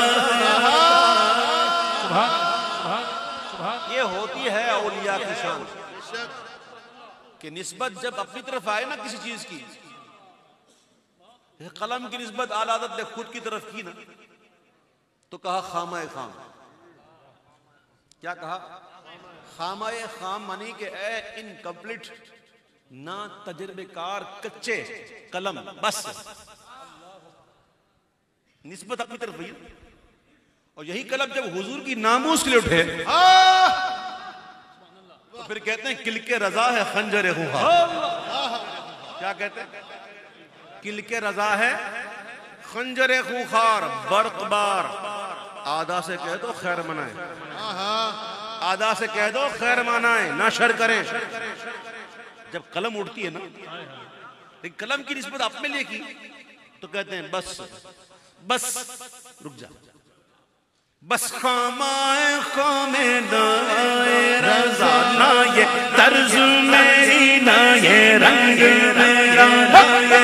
یہ ہوتی ہے اولیاء کی شان کہ نسبت جب اپنی طرف آئے نا کسی چیز کی، قلم کی نسبت اعلی حضرت نے خود کی طرف کی نا تو کہا خامہ خام، کیا کہا؟ خامہ خام معنی کہ اے انکمپلیٹ، نا تجربے کار، کچے قلم، بس نسبت اپنی طرف ہوئی، اور یہی قلم جب حضور کی ناموس کے لیے اٹھے تو پھر کہتے ہیں کل کے رضا ہے خنجر خوخار، کیا کہتے ہیں؟ کل کے رضا ہے خنجر خوخار، برق بار، آدھا سے کہہ دو خیر منائیں، آدھا سے کہہ دو خیر منائیں، نہ شر کریں، جب قلم اٹھتی ہے نا، لیکن قلم کی نسبت اپنے لیے کی تو کہتے ہیں بس بس رک جا، بس خامائے خام نوائے رضا، نہ یہ طرز میری، نہ یہ رنگ میرا، نہ یہ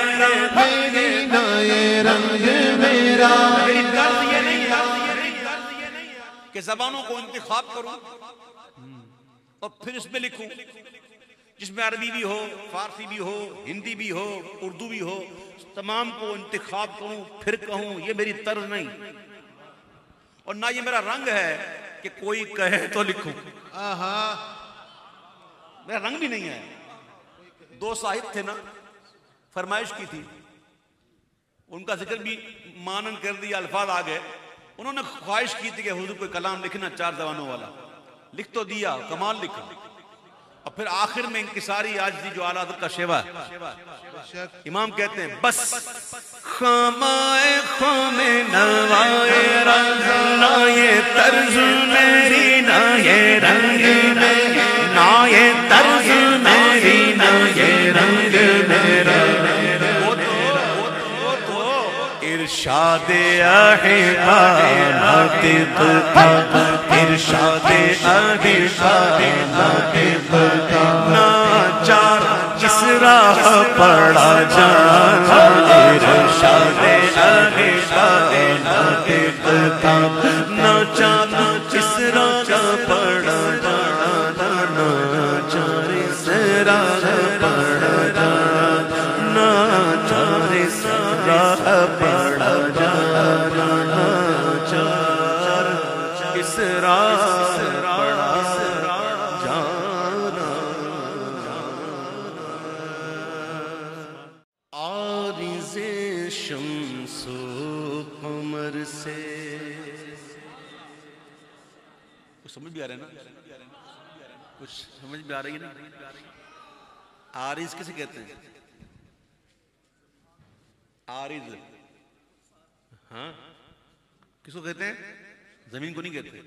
رنگ میرا، میری طرز یہ نہیں ہے کہ زبانوں کو انتخاب کروں اور پھر اس میں لکھوں، جس میں عربی بھی ہو، فارسی بھی ہو، ہندی بھی ہو، اردو بھی ہو، تمام کو انتخاب کروں پھر کہوں، یہ میری طرز نہیں، اور نہ یہ میرا رنگ ہے کہ کوئی کہے تو لکھوں، میرا رنگ بھی نہیں ہے۔ دو صاحب تھے نا، فرمائش کی تھی، ان کا ذکر بھی مانن کر دیا، الفاظ آ گئے، انہوں نے خواہش کی تھی کہ حضور کوئی کلام لکھنا 4 زبانوں والا، لکھ تو دیا، کمال لکھا، اور پھر آخر میں انکساری عاجزی جو اعلیٰ حضرت کا شیوا ہے، امام کہتے ہیں بس خامائے خام نوائے رضا، نہ یہ طرز میری، نہ یہ رنگ میرا، نہ یہ طرز میری، نہ یہ رنگ میرا، وہ تو ارشاد احباب ناطق تھا، ارشاد احباب ناطق تھا، ناچار جس راہ پڑا جانا، ارشاد احباب ناطق تھا، ناچار جس راہ پڑا جانا، ناچار اس راہ پڑا جانا، ناچار اس راہ پڑا جانا، ناچار اس راہ پڑا جانا، عارض شمس و قمر سے، کچھ سمجھ بھی آ رہا ہے نا؟ کچھ سمجھ بھی آ رہی ہے نا؟ عارض کسے کہتے ہیں؟ عارض، ہاں کس کو کہتے ہیں؟ زمین کو نہیں کہتے،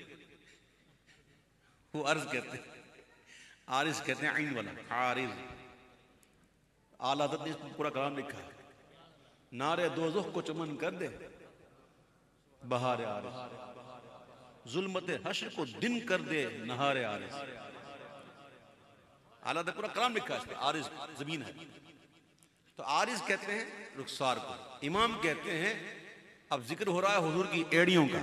وہ عرض کہتے ہیں، عارض کہتے ہیں عین والا، عارض۔ اعلیٰ حضرت نے اس میں پورا کلام لکھا ہے، نار دوزخ کو چمن کر دے بہار عارض، ظلمت حشر کو دن کر دے نہار عارض۔ حالات پورا کلام لکھا ہے اس پہ، عارض زمین ہے. تو عارض کہتے ہیں رخسار کو، امام کہتے ہیں اب ذکر ہو رہا ہے حضور کی ایڑیوں کا،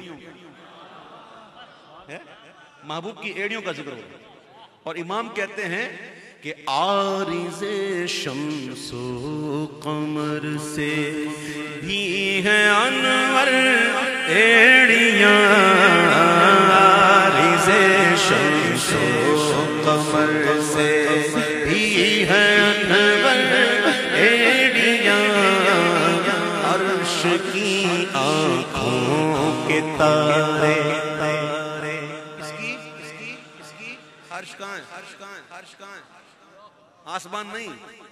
محبوب کی ایڑیوں کا ذکر ہو رہا ہے، اور امام کہتے ہیں کہ عارض شمس و قمر سے بھی ہے انور ایڑیاں، عارض شمس و قمر سے بھی ہے انور ایڑیاں، عرش کی آنکھوں کے تارے. عرش کہاں ہے؟ عرش کہاں ہے؟ آسمان نہیں،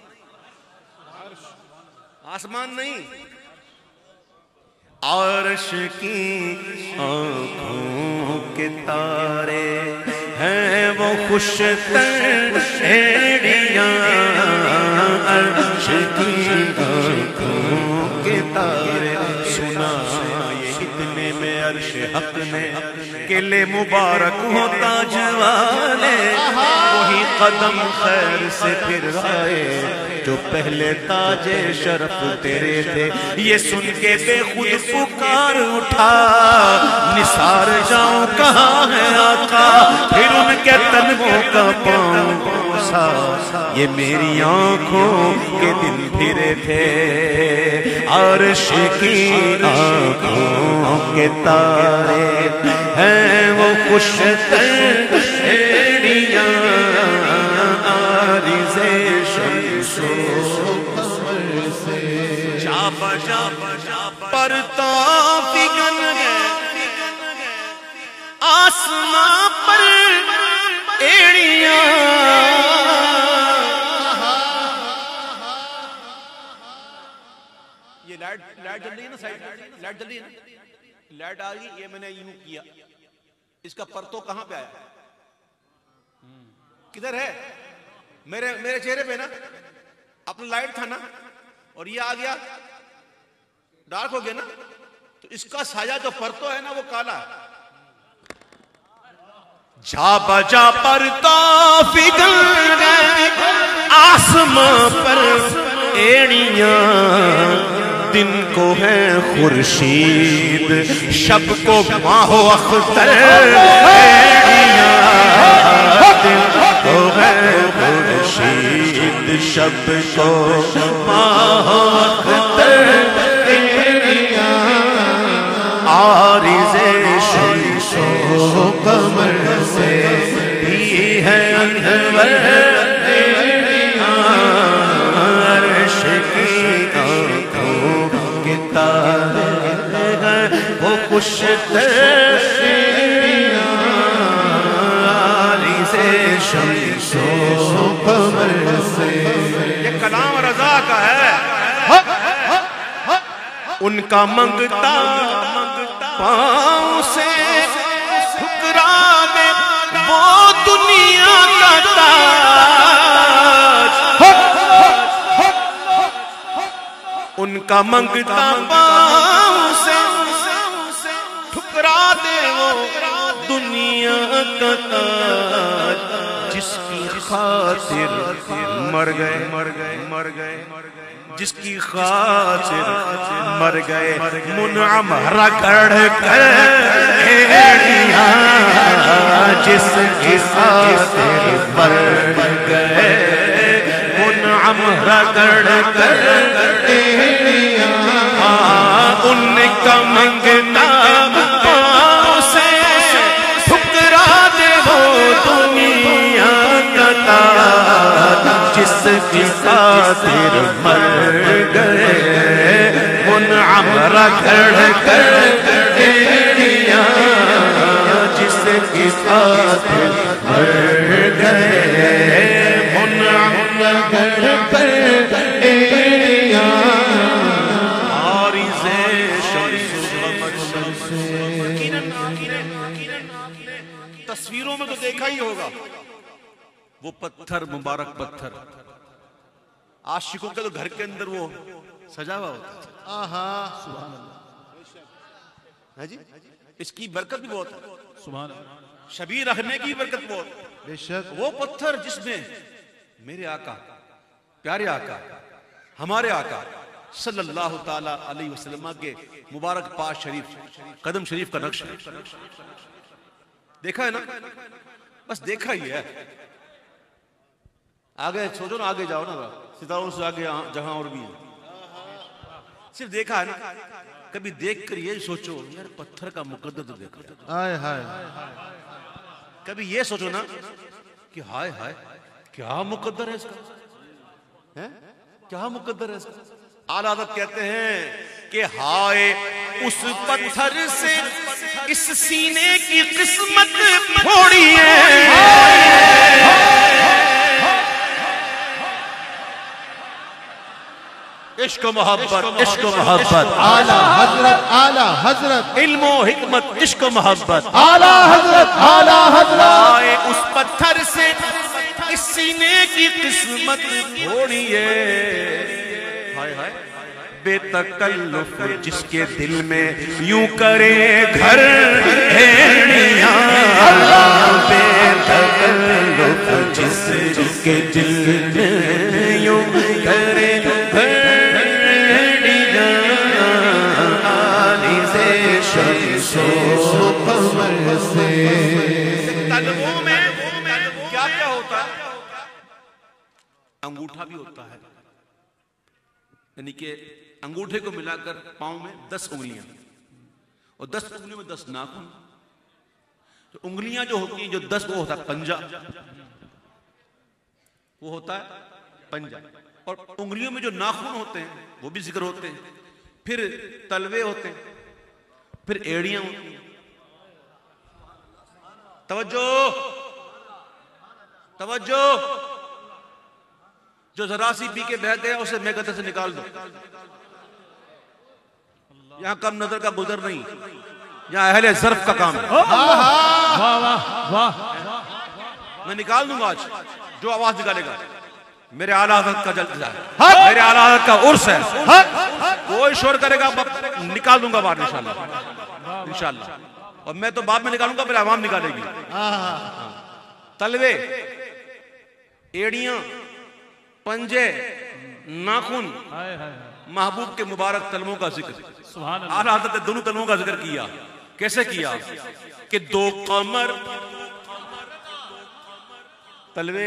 آسمان نہیں، عرش کی آنکھوں کے تارے ہیں وہ خوش تر ایڑیاں، عرش کی آنکھوں کے تارے. سنا یہ اتنے میں عرش حق نے کہ لے مبارک ہو تاج والے، وہی قدم خیر سے پھر آئے جو پہلے تاج شرف تیرے تھے. یہ سن کے بے خود پکار اٹھا، نثار جاؤں کہاں ہے آقا، پھر ان کے تنگوں کا پاؤں پوسا، یہ میری آنکھوں کے دن پھرے تھے. عرش کی آنکھوں کے تارے ہیں وہ خوش تر ایڑیاں، عارض شمس و قمر سے جا بجا پرتاپ گن گئے آسمان پر ایڑیاں. یہ لائٹ جل رہی ہے نا، سائڈ لائٹ جل رہی ہے نا، لائٹ آ گئی، یہ میں نے یوں کیا، اس کا پرتو کہاں پہ آیا؟ کدھر ہے؟ میرے چہرے پہ نا، اپنا لائٹ تھا نا، اور یہ آ گیا ڈارک ہو گیا نا، تو اس کا سایہ جو پرتو ہے نا وہ کالا ہے. جا بجا پرتاپ گن گئے آسمان پر ایڑیاں، دن کو ہے خورشید شب کو ماہ و اختر ایڑیاں، دن کو ہے خورشید شب کو ماہ و اختر ایڑیاں، عارض شمس و قمر سے بھی ہے انور ایڑیاں، عرش کی آنکھوں کے تارے ہیں وہ خوش تر ایڑیاں، عارض شمس و قمر سے. یہ کلام رضا کا ہے. ان کا منگتا پاؤں سے ٹھکرا دے وہ دنیا کا تاج، ان کا منگتا پاؤں سے ٹھکرا دے وہ دنیا کا تاج، جس کی خاطر مر گئے جس کی خاطر مر گئے منعم رگڑ کر ایڑیاں، جس کی خاطر مر گئے منعم رگڑ کر ایڑیاں، ان کا منگتا پاؤں سے ٹھکرا دے وہ دنیا کا تاج، جس کی خاطر مر گئے منعم رگڑ کر ایڑیاں، جس کی خاطر مر گئے منعم رگڑ کر ایڑیاں، عارض شمس و قمر سے. تصویروں میں تو دیکھا ہی ہوگا وہ پتھر، مبارک پتھر، عاشقوں کے تو گھر کے اندر وہ سجا ہوا ہوتا ہے. سبحان اللہ، ہے جی، اس کی برکت بھی بہت ہے، سبحان اللہ، شبیہ رکھنے کی برکت بہت. بے شک وہ پتھر جس میں میرے آقا، پیارے آقا، ہمارے آقا صلی اللہ تعالیٰ علیہ وسلم کے مبارک پاس شریف قدم شریف کا نقش ہے. دیکھا ہے نا؟ بس دیکھا ہی ہے. آگے سوچو نا، آگے جاؤ نا، ستاروں سے آگے جہاں اور بھی ہے. صرف دیکھا ہے نا. کبھی دیکھ کر یہ سوچو یار پتھر کا مقدر تو دیکھا. آئے ہائے. کبھی یہ سوچو نا کہ ہائے ہائے کیا مقدر ہے اس کا، کیا مقدر ہے اس کا. اعلیٰ حضرت کہتے ہیں کہ ہائے اس پتھر سے اس سینے کی قسمت پھوڑی ہے. عشق و محبت، عشق و محبت، اعلیٰ حضرت، اعلیٰ حضرت، علم و حکمت، عشق و محبت، اعلیٰ حضرت، اعلیٰ حضرت. ہائے اس پتھر سے اس سینے کی قسمت پھوڑی ہے. ہائے ہائے بے تکلف جس کے دل میں یوں کرے گھر ہیڑیاں. بے تکلف جس کے دل میں یوں کرے طلبوں میں کیا کیا ہوتا ہے؟ انگوٹھا بھی ہوتا ہے، یعنی کہ انگوٹھے کو ملا کر پاؤں میں 10 انگلیاں، اور 10 انگلیوں میں 10 ناخن. تو انگلیاں جو ہوتی ہیں جو 10 وہ ہوتا ہے پنجہ، وہ ہوتا ہے پنجہ. اور انگلیوں میں جو ناخن ہوتے ہیں وہ بھی ذکر ہوتے ہیں. پھر تلوے ہوتے ہیں، پھر ایڑیاں ہوتی ہیں. توجہ توجہ، جو ذرا سی پی کے بہہ گیا اسے میگتے سے نکال دو. یہاں کم نظر کا گزر نہیں، یہاں اہل ظرف کا کام ہے. میں نکال دوں گا آج جو آواز نکالے گا. میرے اعلیٰ حضرت کا جلسہ ہے، میرے اعلیٰ حضرت کا عرس ہے. کوئی شور کرے گا نکال دوں گا باہر انشاءاللہ انشاءاللہ. اور میں تو بعد میں نکالوں گا، پھر عوام نکالے گی. تلوے، ایڑیاں، پنجے، ناخن، محبوب کے مبارک تلووں کا ذکر. اعلیٰ حضرت نے دونوں تلووں کا ذکر کیا. کیسے کیا؟ کہ 2 قمر، تلوے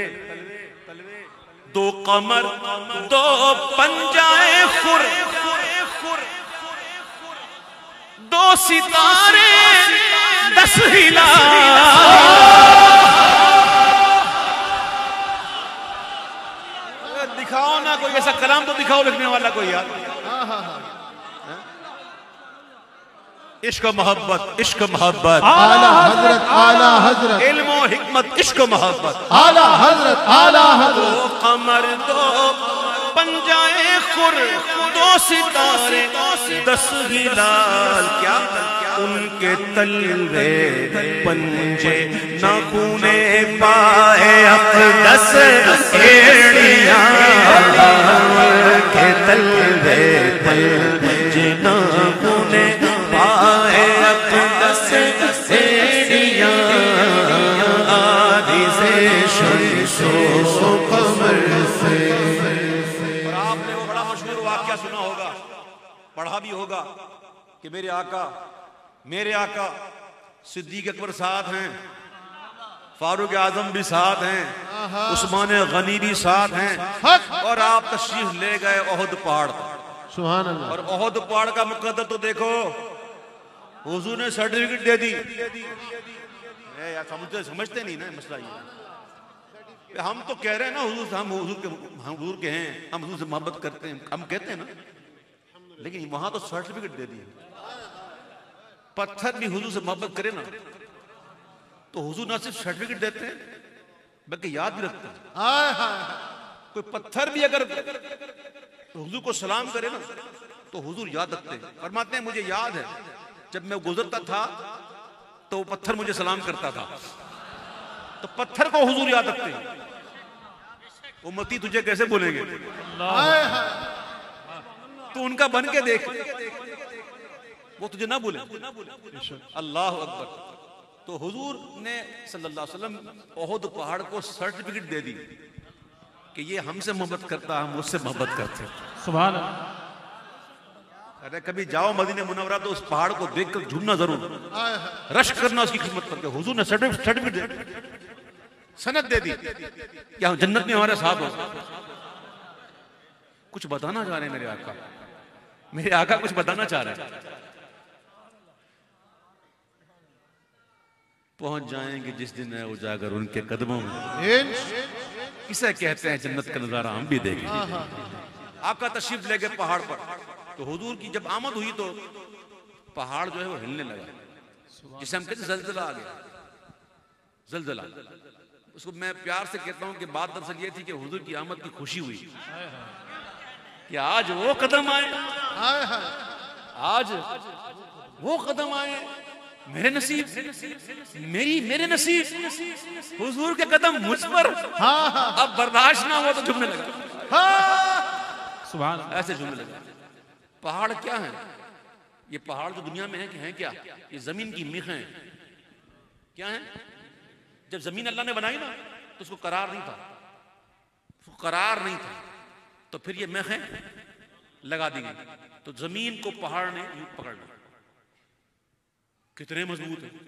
2 قمر 2 پنجائے خور، 2 ستارے 10 ہلال. دکھاؤ نا کوئی ایسا کلام تو دکھاؤ لکھنے والا کوئی یار. عشق و محبت، عشق و محبت، اعلیٰ حضرت، اعلیٰ حضرت، علم و حکمت، عشق و محبت. اعلیٰ حضرت، اعلیٰ حضرت. 2 قمر 2 پنجائے خور، 2 ستارے 10 ہلال. کیا ان کے تلوے پنجے ناخونے پائے اقدس ایڑیاں. ان کے تلوے پنجے ناخونے پائے اقدس ایڑیاں. آدھی سے شمس و قمر سے. اور آپ نے وہ بڑا مشہور واقعہ سنا ہوگا، پڑھا بھی ہوگا کہ میرے آقا صدیق اکبر ساتھ ہیں، فاروق اعظم بھی ساتھ ہیں، عثمان غنی بھی ساتھ ہیں. اور آپ تشریف لے گئے احد پہاڑ پر. سبحان اللہ. اور احد پہاڑ کا مقدر تو دیکھو، حضور نے سرٹیفکیٹ دے دی. سمجھتے نہیں نا مسئلہ یہ. ہم تو کہہ رہے ہیں نا حضور، ہم حضور کے ہیں، ہم حضور سے محبت کرتے ہیں، ہم کہتے ہیں نا. لیکن وہاں تو سرٹیفکیٹ دے دی. پتھر بھی حضور سے محبت کرے نا تو حضور نہ صرف سرٹیفکیٹ دیتے ہیں بلکہ یاد بھی رکھتے ہیں. کوئی پتھر بھی اگر حضور کو سلام کرے نا تو حضور یاد رکھتے ہیں. فرماتے ہیں مجھے یاد ہے جب میں گزرتا تھا تو وہ پتھر مجھے سلام کرتا تھا. تو پتھر کو حضور یاد رکھتے ہیں. امتی تجھے کیسے بولیں گے؟ تو ان کا بن کے دیکھ، وہ تجھے نہ بولیں. اللہ اکبر. تو حضور نے صلی اللہ علیہ وسلم احد پہاڑ کو سرٹیفکیٹ دے دی کہ یہ ہم سے محبت کرتا، ہم اس سے محبت کرتے ہیں. سبحان اللہ. ارے کبھی جاؤ مدینہ منورہ تو اس پہاڑ کو دیکھ کر جھومنا ضرور، رشک کرنا اس کی خدمت کر کے. حضور نے سرٹیفکیٹ دے سند دے دی کہ ہم جنت میں ہمارے ساتھ ہو. کچھ بتانا چاہ رہے ہیں میرے آقا، میرے آقا کچھ بتانا چاہ رہے ہیں. پہنچ جائیں گے جس دن ہے اجاگر ان کے قدموں میں. اسے کہتے ہیں جنت کا نظارہ ہم بھی دیکھیں. آقا تشریف لے گئے پہاڑ پر، تو حضور کی جب آمد ہوئی تو پہاڑ جو ہے وہ ہلنے لگا، جسے ہم کہتے ہیں زلزلہ آ گیا. زلزلہ اس کو میں پیار سے کہتا ہوں کہ بات دراصل یہ تھی کہ حضور کی آمد کی خوشی ہوئی کہ آج وہ قدم آئے، آج وہ قدم آئے، میرے نصیب، میرے نصیب، حضور کے قدم مجھ پر. اب برداشت نہ ہوا تو جھومنے لگا. سبحان اللہ. ایسے جھومنے لگا. پہاڑ کیا ہیں؟ یہ پہاڑ جو دنیا میں ہیں کیا؟ یہ زمین کی میخیں کیا ہیں؟ جب زمین اللہ نے بنائی نا تو اس کو قرار نہیں تھا، تو پھر یہ میخیں لگا دی گئی تو زمین کو پہاڑ نے پکڑ لیا. کتنے مضبوط ہیں،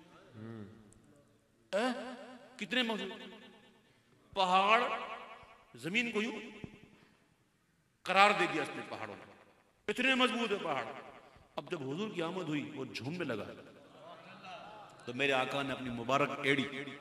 کتنے مضبوط پہاڑ، زمین کو یوں قرار دے دیا اس نے پہاڑوں نے. اتنے مضبوط ہے پہاڑ. اب جب حضور کی آمد ہوئی وہ جھومنے لگا تو میرے آقا نے اپنی مبارک ایڑی،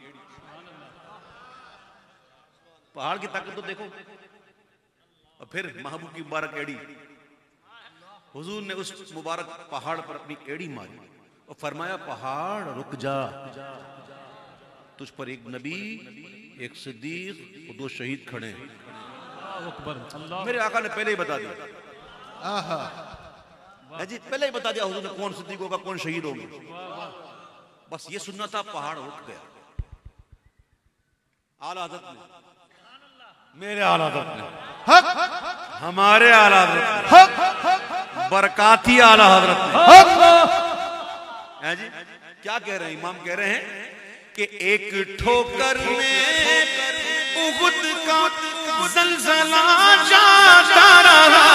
پہاڑ کی طاقت تو دیکھو، اور پھر محبوب کی مبارک ایڑی، حضور نے اس مبارک پہاڑ پر اپنی ایڑی ماری اور فرمایا پہاڑ رک جا، تجھ پر ایک نبی، ایک صدیق اور 2 شہید کھڑے ہیں. میرے آقا نے پہلے ہی بتا دیا، جی پہلے ہی بتا دیا حضور نے کون صدیق ہوگا کون شہید ہوگا. بس یہ سننا تھا، پہاڑ رک گیا. اعلیٰ حضرت نے، میرے اعلیٰ حضرت نے، ہمارے اعلیٰ حضرت نے، برکاتی اعلیٰ حضرت نے جی کیا کہہ رہے ہیں؟ امام کہہ رہے ہیں کہ ایک ٹھوکر میں احد کا زلزلہ جاتا رہا،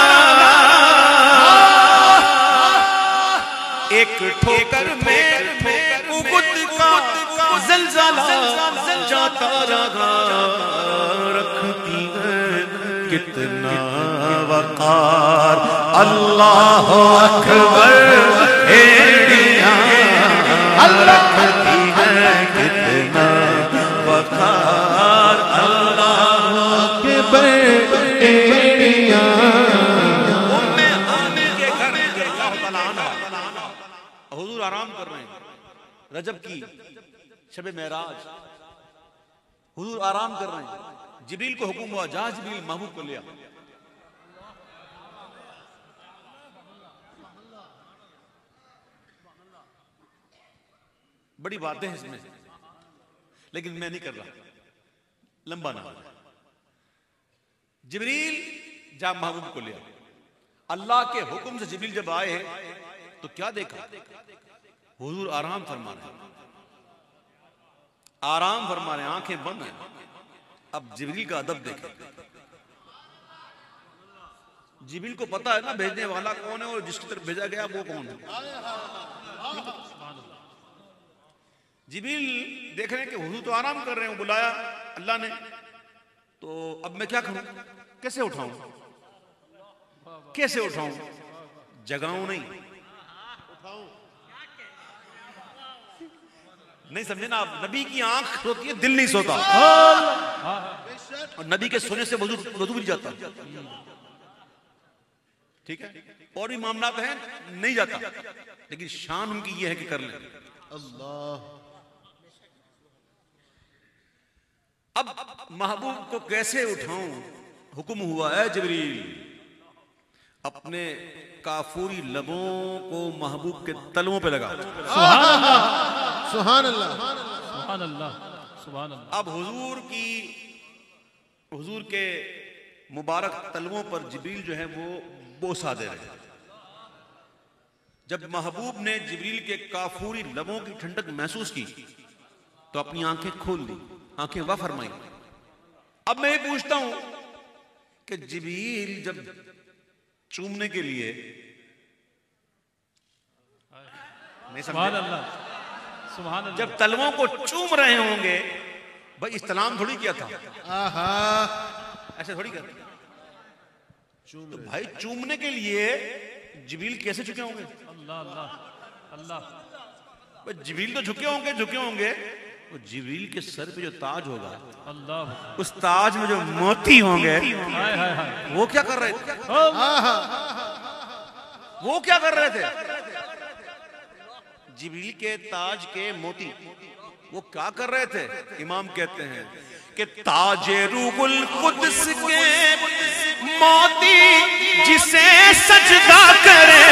ایک ٹھوکر میں احد کا زلزلہ جاتا رہا، رکھتی ہے کتنا وقار اللہ اکبر ایڑیاں، رکھتی ہے کتنا وقار اللہ اکبر ایڑیاں. حضور آرام کر رہے ہیں رجب کی شب معراج، حضور آرام کر رہے ہیں. جبریل کو حکم ہوا جا جبریل محبوب کو لیا. بڑی باتیں ہیں اس میں لیکن میں نہیں کر رہا، لمبا نہ. جبریل جا محبوب کو لیا. اللہ کے حکم سے جبریل جب آئے تو کیا دیکھا؟ حضور آرام فرما رہے ہیں، آرام فرما رہے ہیں، آنکھیں بند ہیں. اب جبریل کا ادب دیکھیں. جبریل کو پتا ہے نا بھیجنے والا کون ہے اور جس کی طرف بھیجا گیا وہ کون ہے. جبریل دیکھ رہے ہیں کہ حضور تو آرام کر رہے ہیں، بلایا اللہ نے تو اب میں کیا کروں، کیسے اٹھاؤں، کیسے اٹھاؤں، جگاؤں نہیں سمجھے نا آپ. نبی کی آنکھ سوتی ہے، دل نہیں سوتا، اور نبی کے سونے سے وضو بھی نہیں جاتا. ٹھیک ہے، اور بھی معاملات ہیں نہیں جاتا، لیکن شان ان کی یہ ہے کہ کر لیں. اللہ. اب محبوب کو کیسے اٹھاؤں؟ حکم ہوا ہے جبریل اپنے کافوری لبوں کو محبوب کے تلووں پہ لگا. سبحان اللہ، سبحان اللہ، سبحان اللہ، سبحان اللہ. اب حضور کے مبارک تلووں پر جبریل جو ہے وہ بوسہ دے رہے ہیں. جب محبوب نے جبریل کے کافوری لبوں کی ٹھنڈک محسوس کی تو اپنی آنکھیں کھول دی، آنکھیں وا فرمائی. اب میں یہ پوچھتا ہوں کہ جبریل جب چومنے کے لیے سبحان اللہ سبحان اللہ، جب تلووں کو چوم رہے ہوں گے، بھائی استلام تھوڑی کیا تھا، ایسے تھوڑی کیا تھا، تو بھائی چومنے کے لیے جبریل کیسے جھکے ہوں گے؟ اللہ اللہ اللہ، جبریل تو جھکے ہوں گے، وہ جبریل کے سر پہ جو تاج ہوگا، اللہ اس تاج میں جو موتی ہوں گے، ہائے ہائے ہائے، وہ کیا کر رہے تھے؟ وہ کیا کر رہے تھے؟ جبریل کے تاج کے موتی وہ کیا کر رہے تھے؟ امام کہتے ہیں کہ تاج روح القدس کے موتی جسے سجدہ کرے،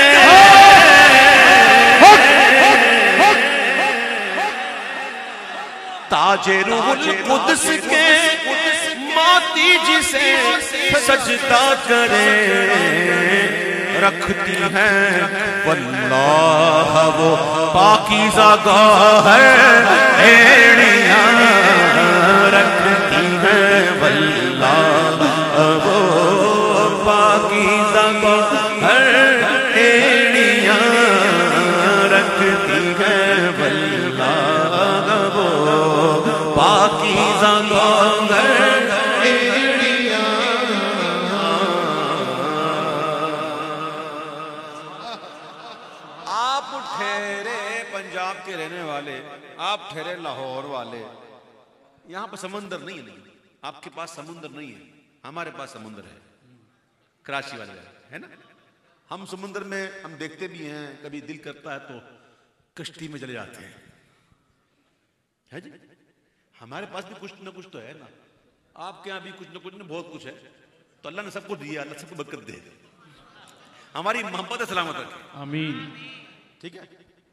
تاج روح القدس کے موتی جسے سجدہ کرے، رکھتی ہیں واللہ وہ پاکیزہ گوہر ایڑیاں، رکھتی ہیں واللہ وہ پاکیزہ گوہر ایڑیاں، رکھتی ہیں واللہ وہ پاکیزہ گوہر ایڑیاں۔ آپ ٹھہرے پنجاب کے رہنے والے، آپ ٹھہرے لاہور والے، یہاں پہ سمندر نہیں ہے، آپ کے پاس سمندر نہیں ہے، ہمارے پاس سمندر ہے، کراچی والے ہے نا، ہم سمندر میں ہم دیکھتے بھی ہیں، کبھی دل کرتا ہے تو کشتی میں چلے جاتے ہیں، ہے جی، ہمارے پاس بھی کچھ نہ کچھ تو ہے نا، آپ کے یہاں بھی کچھ نہ کچھ نہ بہت کچھ ہے، تو اللہ نے سب کو دیا، اللہ سب کو برکت دے، ہماری محبت سلامت رکھے، آمین۔ ٹھیک ہے،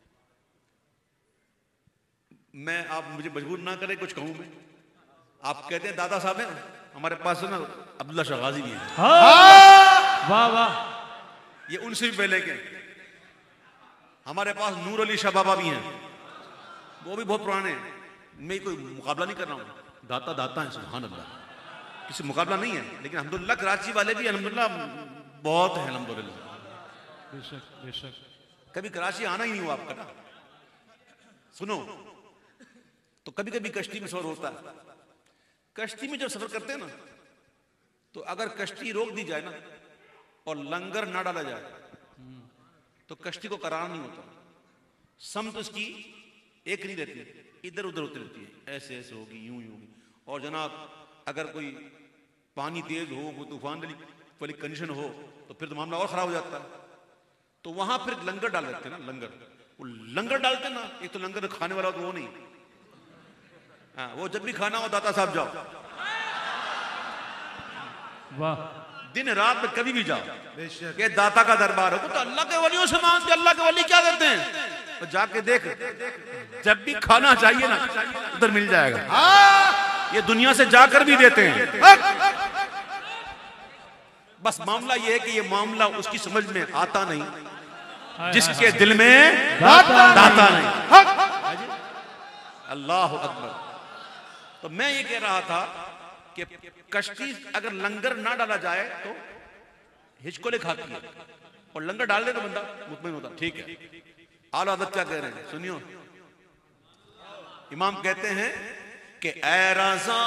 میں آپ مجھے مجبور نہ کریں کچھ کہوں میں، آپ کہتے ہیں دادا صاحب ہیں ہمارے پاس نا عبداللہ شاہ غازی بھی ہیں، واہ واہ، یہ ان سے بھی پہلے کے، ہمارے پاس نور علی شاہ بابا بھی ہیں، وہ بھی بہت پرانے ہیں، میں کوئی مقابلہ نہیں کر رہا ہوں، داتا داتا ہیں، سبحان اللہ، کسی مقابلہ نہیں ہے، لیکن الحمدللہ کراچی والے بھی الحمدللہ بہت ہیں، الحمدللہ، بے شک بے شک، کبھی کراچی آنا ہی نہیں ہوا آپ کا نا، سنو، تو کبھی کبھی کشتی میں سفر ہوتا ہے، کشتی میں جب سفر کرتے ہیں نا، تو اگر کشتی روک دی جائے نا اور لنگر نہ ڈالا جائے تو کشتی کو قرار نہیں ہوتا، سمت اس کی ایک نہیں رہتی، ادھر ادھر ہوتی رہتی ہے، ایسے ایسے ہوگی، یوں ہی ہوگی، اور جناب اگر کوئی پانی تیز ہو، کوئی طوفان والی کنڈیشن ہو تو پھر تو معاملہ اور خراب ہو جاتا ہے، تو وہاں پھر لنگر ڈال دیتے ہیں نا، وہ لنگر ڈالتے ہیں نا، ایک تو لنگر کھانے والا تو وہ نہیں، ہاں وہ جب بھی کھانا ہو داتا صاحب جاؤ، واہ، دن رات میں کبھی بھی جاؤ، کہ داتا کا دربار ہو تو اللہ کے ولیوں سے مانگتے، اللہ کے ولی کیا کرتے ہیں، تو جا کے دیکھ، جب بھی کھانا چاہیے نا ادھر مل جائے گا، یہ دنیا سے جا کر بھی دیتے ہیں، بس معاملہ یہ ہے کہ یہ معاملہ اس کی سمجھ میں آتا نہیں جس کے دل میں داتا نہیں، اللہ اکبر۔ تو میں یہ کہہ رہا تھا کہ کشتی اگر لنگر نہ ڈالا جائے تو ہچکولے کھاتی ہے، اور لنگر ڈال دے تو بندہ مطمئن ہوتا، ٹھیک ہے، اعلیٰ حضرت کیا کہہ رہے ہیں سنیو، امام کہتے ہیں کہ اے رضا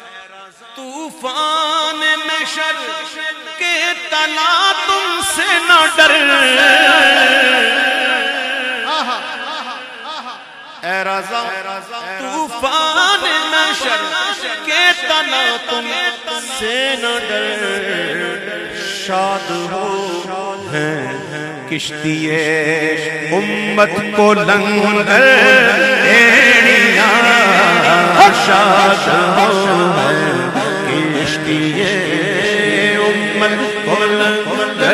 طوفان محشر کے تلا تم سے نہ ڈر، اے رضا طوفان محشر کے تلا تم سے نہ ڈر، شاد ہو ہیں کشتی امت کو لنگر ایڑیاں، شاد ہو ہیں کشتی امت کو لنگر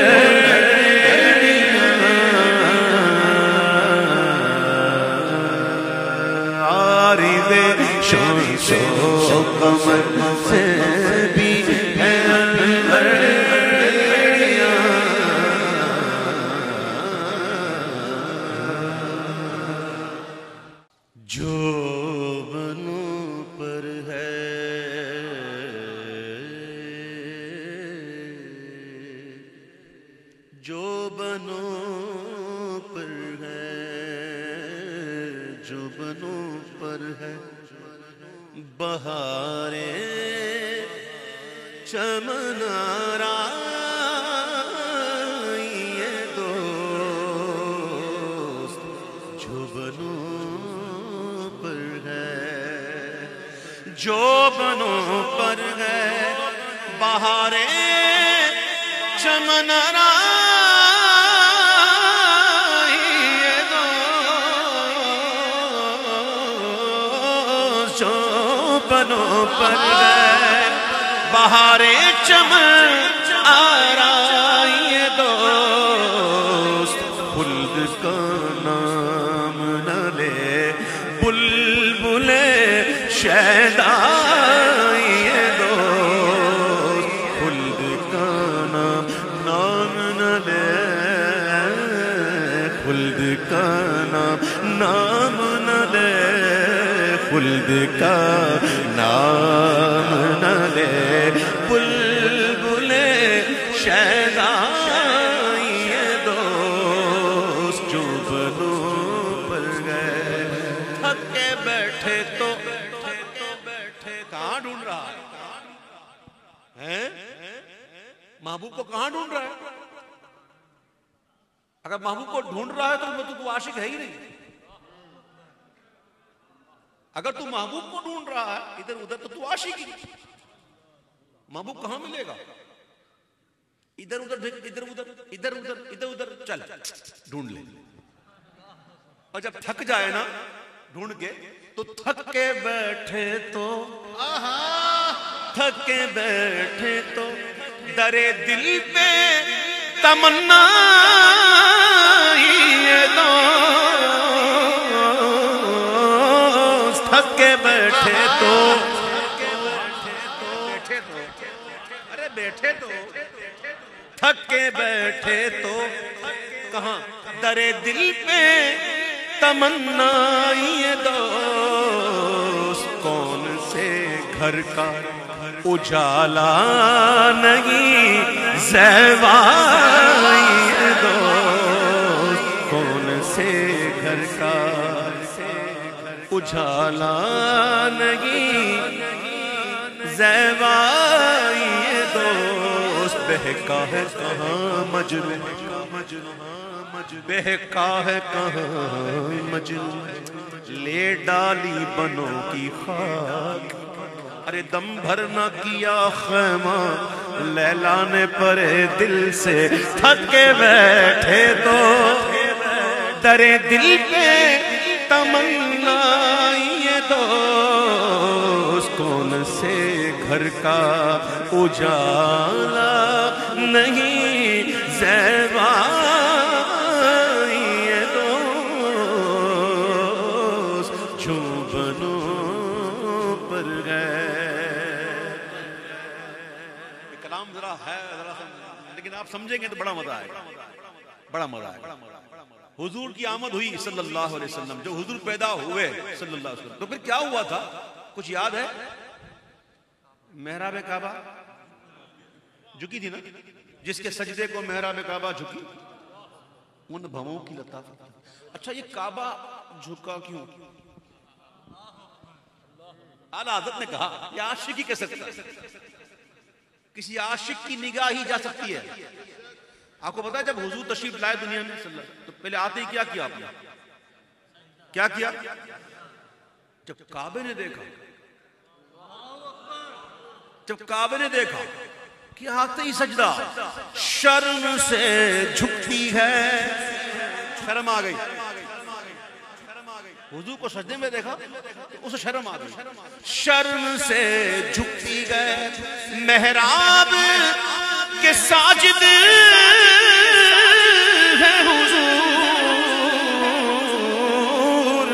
ایڑیاں، عارض شمس و قمر سے بھی ہے جو بنوں پر ہے جو بنوں پر ہے، جو بنوں پر ہے بہاریں چمن آرائی یہ دوست، جو بنوں پر ہے، جو بنوں پر ہے بہاریں چمن آرائی یہ دوست، جو بنوں پر ہے بہاریں چمن آرائی یہ دوست، خلد کا نام نہ لے بلبل شیدائی یہ دوست، خلد کا نام نہ لے، خلد کا نام نہ لے، خلد کا نام نہ لے، بلبل شیدائی یہ دوست، جو بنوں پر گئے تھک کے بیٹھے تو کہاں ڈھونڈ رہا ہے؟ محبوب کو کہاں ڈھونڈ رہا ہے؟ اگر محبوب کو ڈھونڈ رہا ہے تو تو عاشق ہے ہی نہیں۔ اگر تو محبوب کو ڈھونڈ رہا ہے ادھر ادھر تو عاشق ہی نہیں۔ محبوب کہاں ملے گا؟ ادھر ادھر ادھر ادھر ادھر ادھر ادھر ادھر چل ڈھونڈ لے، اور جب تھک جائے نا ڈھونڈ کے تو تھک کے بیٹھے تو تھک کے بیٹھے تو درے دل پہ تمنا یہ دوست، تھک کے بیٹھے تو ارے بیٹھے تو تھک کے بیٹھے تو کہاں درے دل پہ تمنا یہ دوست، کون سے گھر کا اجالا نہیں زیبائی یہ دوست، کون سے گھر کا اجالا نہیں زیبائی یہ دوست، بہکا ہے کہاں مجنوں، بہکا ہے کہاں مجنوں، لے ڈالی بنوں کی خاک، ارے دم بھر نہ کیا خیمہ لیلا نے پرے دل سے، تھک کے بیٹھے تو درے دل پہ تمنا یہ دوست، کون سے گھر کا اجالا نہیں زیبائی یہ دوست، جو بنوں پر گئے۔ کلام ذرا ہے لیکن آپ سمجھیں گے تو بڑا مزہ آئے گا، بڑا مزہ آئے گا۔ حضور کی آمد ہوئی صلی اللہ علیہ وسلم، جو حضور پیدا ہوئے صلی اللہ علیہ وسلم، تو پھر کیا ہوا تھا کچھ یاد ہے؟ محراب کعبہ جھکی تھی نا، جس کے سجدے کو محراب کعبہ جھکی، ان بھووں کی لطافت۔ اچھا یہ کعبہ جھکا کیوں؟ اعلیٰ حضرت نے کہا یہ عاشقی کہہ سکتا ہے، کسی عاشق کی نگاہ ہی جا سکتی ہے۔ آپ کو پتا ہے جب حضور تشریف لائے دنیا میں صلی اللہ علیہ وسلم تو پہلے آتے ہی کیا کیا آپ نے؟ کیا کیا؟ جب کعبے نے دیکھا، جب کعبے نے دیکھا کہ آتے ہی سجدہ، شرم سے جھکتی ہے، شرم آ گئی، حضور کو سجدے میں دیکھا اسے شرم آ گئی، شرم سے جھکتی گئے، محراب کے ساجد ہے حضور،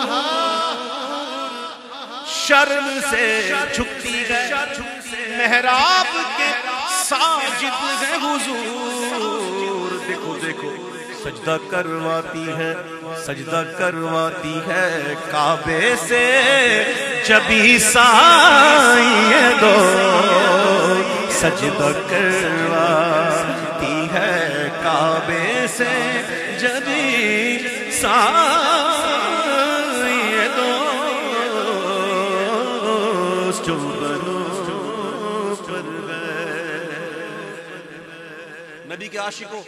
شرم سے جھکتی گئے، محراب کے ساجد ہے حضور، دیکھو دیکھو سجدہ کرواتی ہے، سجدہ کرواتی ہے کعبے سے جبھی سائیں دو، سجدہ کرواتی ہے کعبے سے جدید سایہ دوست جو بنو پر گئے. نبی کے عاشقوں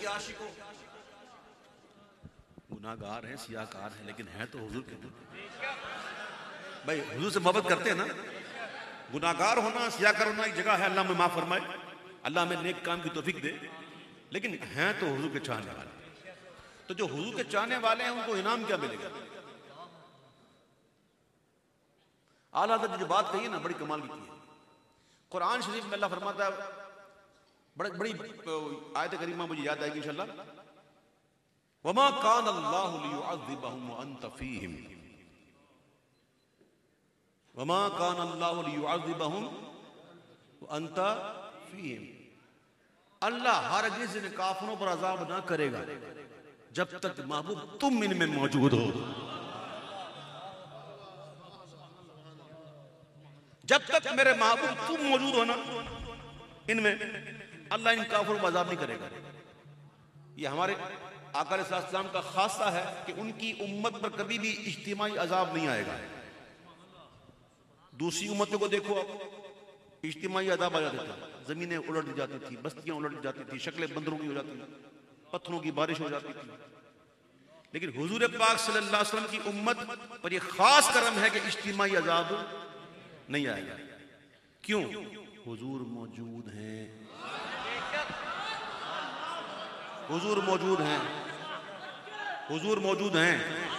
گناہگار ہیں، سیاہکار ہیں، لیکن ہیں تو حضور کے. بھائی حضور سے محبت کرتے ہیں نا. گناہگار ہونا، سیاہکار ہونا ایک جگہ ہے، اللہ میں معاف فرمائے، اللہ ہمیں نیک کام کی توفیق دے، لیکن ہیں تو حضور کے چاہنے والے. تو جو حضور کے چاہنے والے ہیں ان کو انعام کیا ملے گا؟ اعلیٰ حضرت نے جو بات کہی ہے نا بڑی کمال کی ہے. قرآن شریف میں اللہ فرماتا ہے، بڑی آیت کریمہ مجھے یاد آئے گی انشاءاللہ. وَمَا كَانَ اللَّهُ لِيُعَذِّبَهُمْ وَأَنْتَ فِيهِمْ وَمَا كَانَ اللَّهُ لِيُعَذِّبَهُمْ وَأَنْتَ فِيهِمْ. اللہ ہرگز ان کافروں پر عذاب نہ کرے گا جب تک محبوب تم ان میں موجود ہو. جب تک میرے محبوب تم موجود ہو نا ان میں، اللہ ان کافروں پر عذاب نہیں کرے گا. یہ ہمارے آقا علیہ السلام کا خاصہ ہے کہ ان کی امت پر کبھی بھی اجتماعی عذاب نہیں آئے گا. دوسری امتوں کو دیکھو آپ، اجتماعی عذاب آ جاتے تھے، زمینیں الٹ دی جاتی تھی، بستیاں الٹ دی جاتی تھی، شکلیں بندروں کی ہو جاتی تھی، پتھروں کی بارش ہو جاتی تھی. لیکن حضور پاک صلی اللہ علیہ وسلم کی امت پر یہ خاص کرم ہے کہ اجتماعی عذاب نہیں آئے گا. کیوں؟ حضور موجود ہیں. حضور موجود ہیں. حضور موجود ہیں.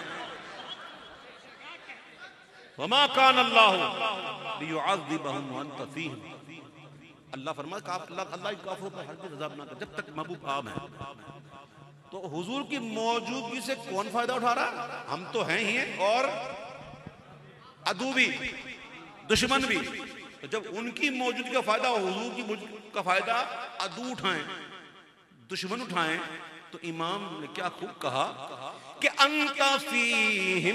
وَمَا كَانَ اللَّهُ لِيُعَذِّبَهُمْ وَأَنْتَ فِيهِمْ. اللہ فرماتا کہ اللہ کافروں پر ہرگز عذاب نہ کرے جب تک محبوب عام ہے. تو حضور کی موجودگی سے کون فائدہ اٹھا رہا؟ ہم تو ہیں ہی ہیں، اور عدو بھی، دشمن بھی. تو جب ان کی موجودگی کا فائدہ، حضور کی موجودگی کا فائدہ عدو اٹھائیں، دشمن اٹھائیں، تو امام نے کیا خوب کہا کہ انت فیہم.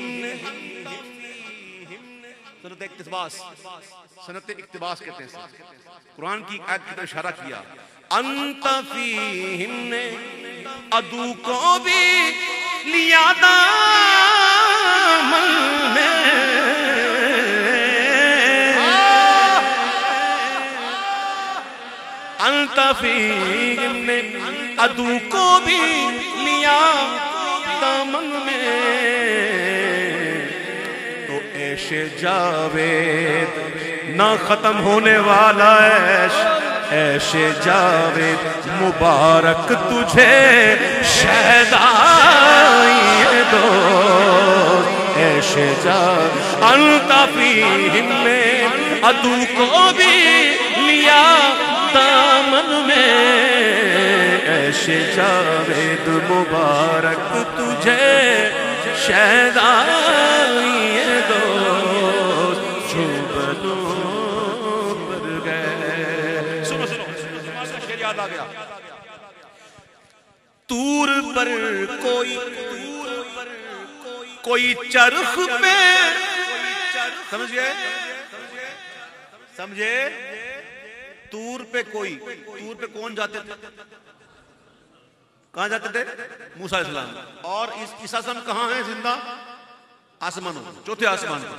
سنت اقتباس، سنت اقتباس کہتے ہیں. قرآن کی آیت کی طرف اشارہ کیا. انت فیہم نے عدو کو بھی لیا دامن میں. انت فیہم نے عدو کو بھی لیا دامن میں. تو عیش جاوید نہ ختم ہونے والا عیش، عیش جاوید مبارک تجھے شہدائے دوست. عیش جاوید انت فیہم نے عدو کو بھی لیا دامن میں. عیش جاوید مبارک تجھے شہدائے دوست جو بنو پر گئے. سنو شعر یاد آ گیا. طور پر کوئی چرخ پہ، سمجھے؟ طور پہ کون جاتے تھے؟ کہاں جاتے تھے؟ موسیٰ علیہ السلام. اور عیسیٰ علیہ السلام کہاں ہیں زندہ؟ آسمانوں، چوتھے آسمان پر.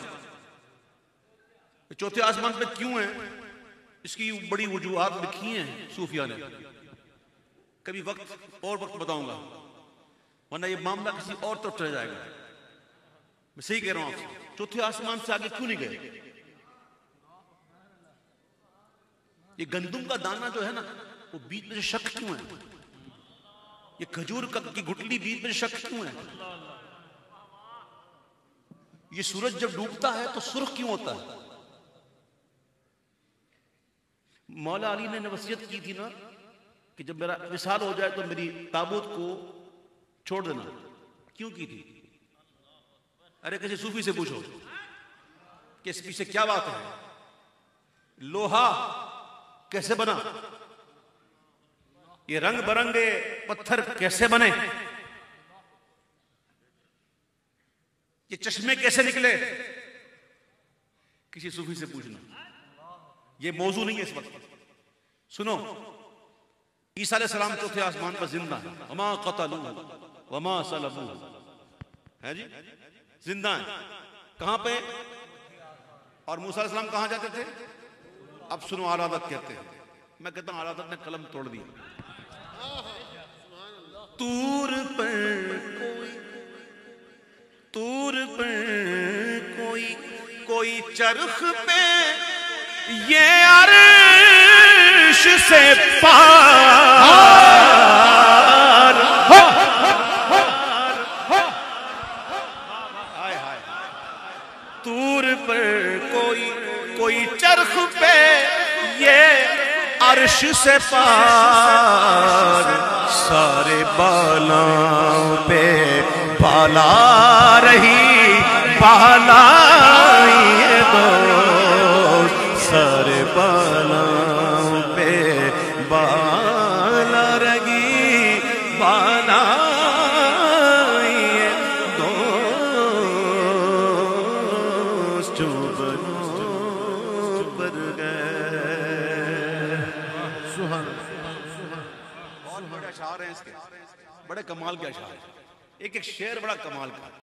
چوتھے آسمان پہ کیوں ہیں؟ اس کی بڑی وجوہات لکھی ہیں صوفیاء نے. کبھی وقت بتاؤں گا، ورنہ یہ معاملہ کسی اور طرف چلا جائے گا. میں صحیح کہہ رہا ہوں آپ سے. چوتھے آسمان سے آگے کیوں نہیں گئے؟ یہ گندم کا دانہ جو ہے نا، وہ بیچ میں سے شک کیوں ہے؟ یہ کھجور کی گٹلی بیچ میں سے شک کیوں ہے؟ یہ سورج جب ڈوبتا ہے تو سرخ کیوں ہوتا ہے؟ مولا علی نے وصیت کی تھی نا کہ جب میرا وصال ہو جائے تو میری تابوت کو چھوڑ دینا. کیوں کی تھی؟ ارے کسی صوفی سے پوچھو کہ اس پیچھے کیا بات ہے. لوہا کیسے بنا؟ یہ رنگ برنگے پتھر کیسے بنے؟ یہ چشمے کیسے نکلے؟ کسی صوفی سے پوچھنا. یہ موضوع نہیں ہے اس وقت. سنو، عیسیٰ علیہ السلام چوتھے آسمان پر زندہ ہیں، وما قتلوہ وما صلبوہ، ہے جی زندہ ہیں، کہاں پہ؟ اور موسیٰ علیہ السلام کہاں جاتے تھے؟ اب سنو عرادت کہتے ہیں، میں کہتا ہوں عرادت نے قلم توڑ دیا. طور پر کوئی چرخ پہ یہ عرش سے پار، طور پر کوئی چرخ پہ یہ عرش سے پار، سارے بالاں پہ بالا رہی بالا یہ دو، سارے بالاں پہ بالا رہی بالا یہ دو، چوبنوں پر گئے. بہت بڑے اشعار ہیں اس کے، بڑے کمال کے اشعار ہیں. ایک ایک شعر بڑا کمال کا.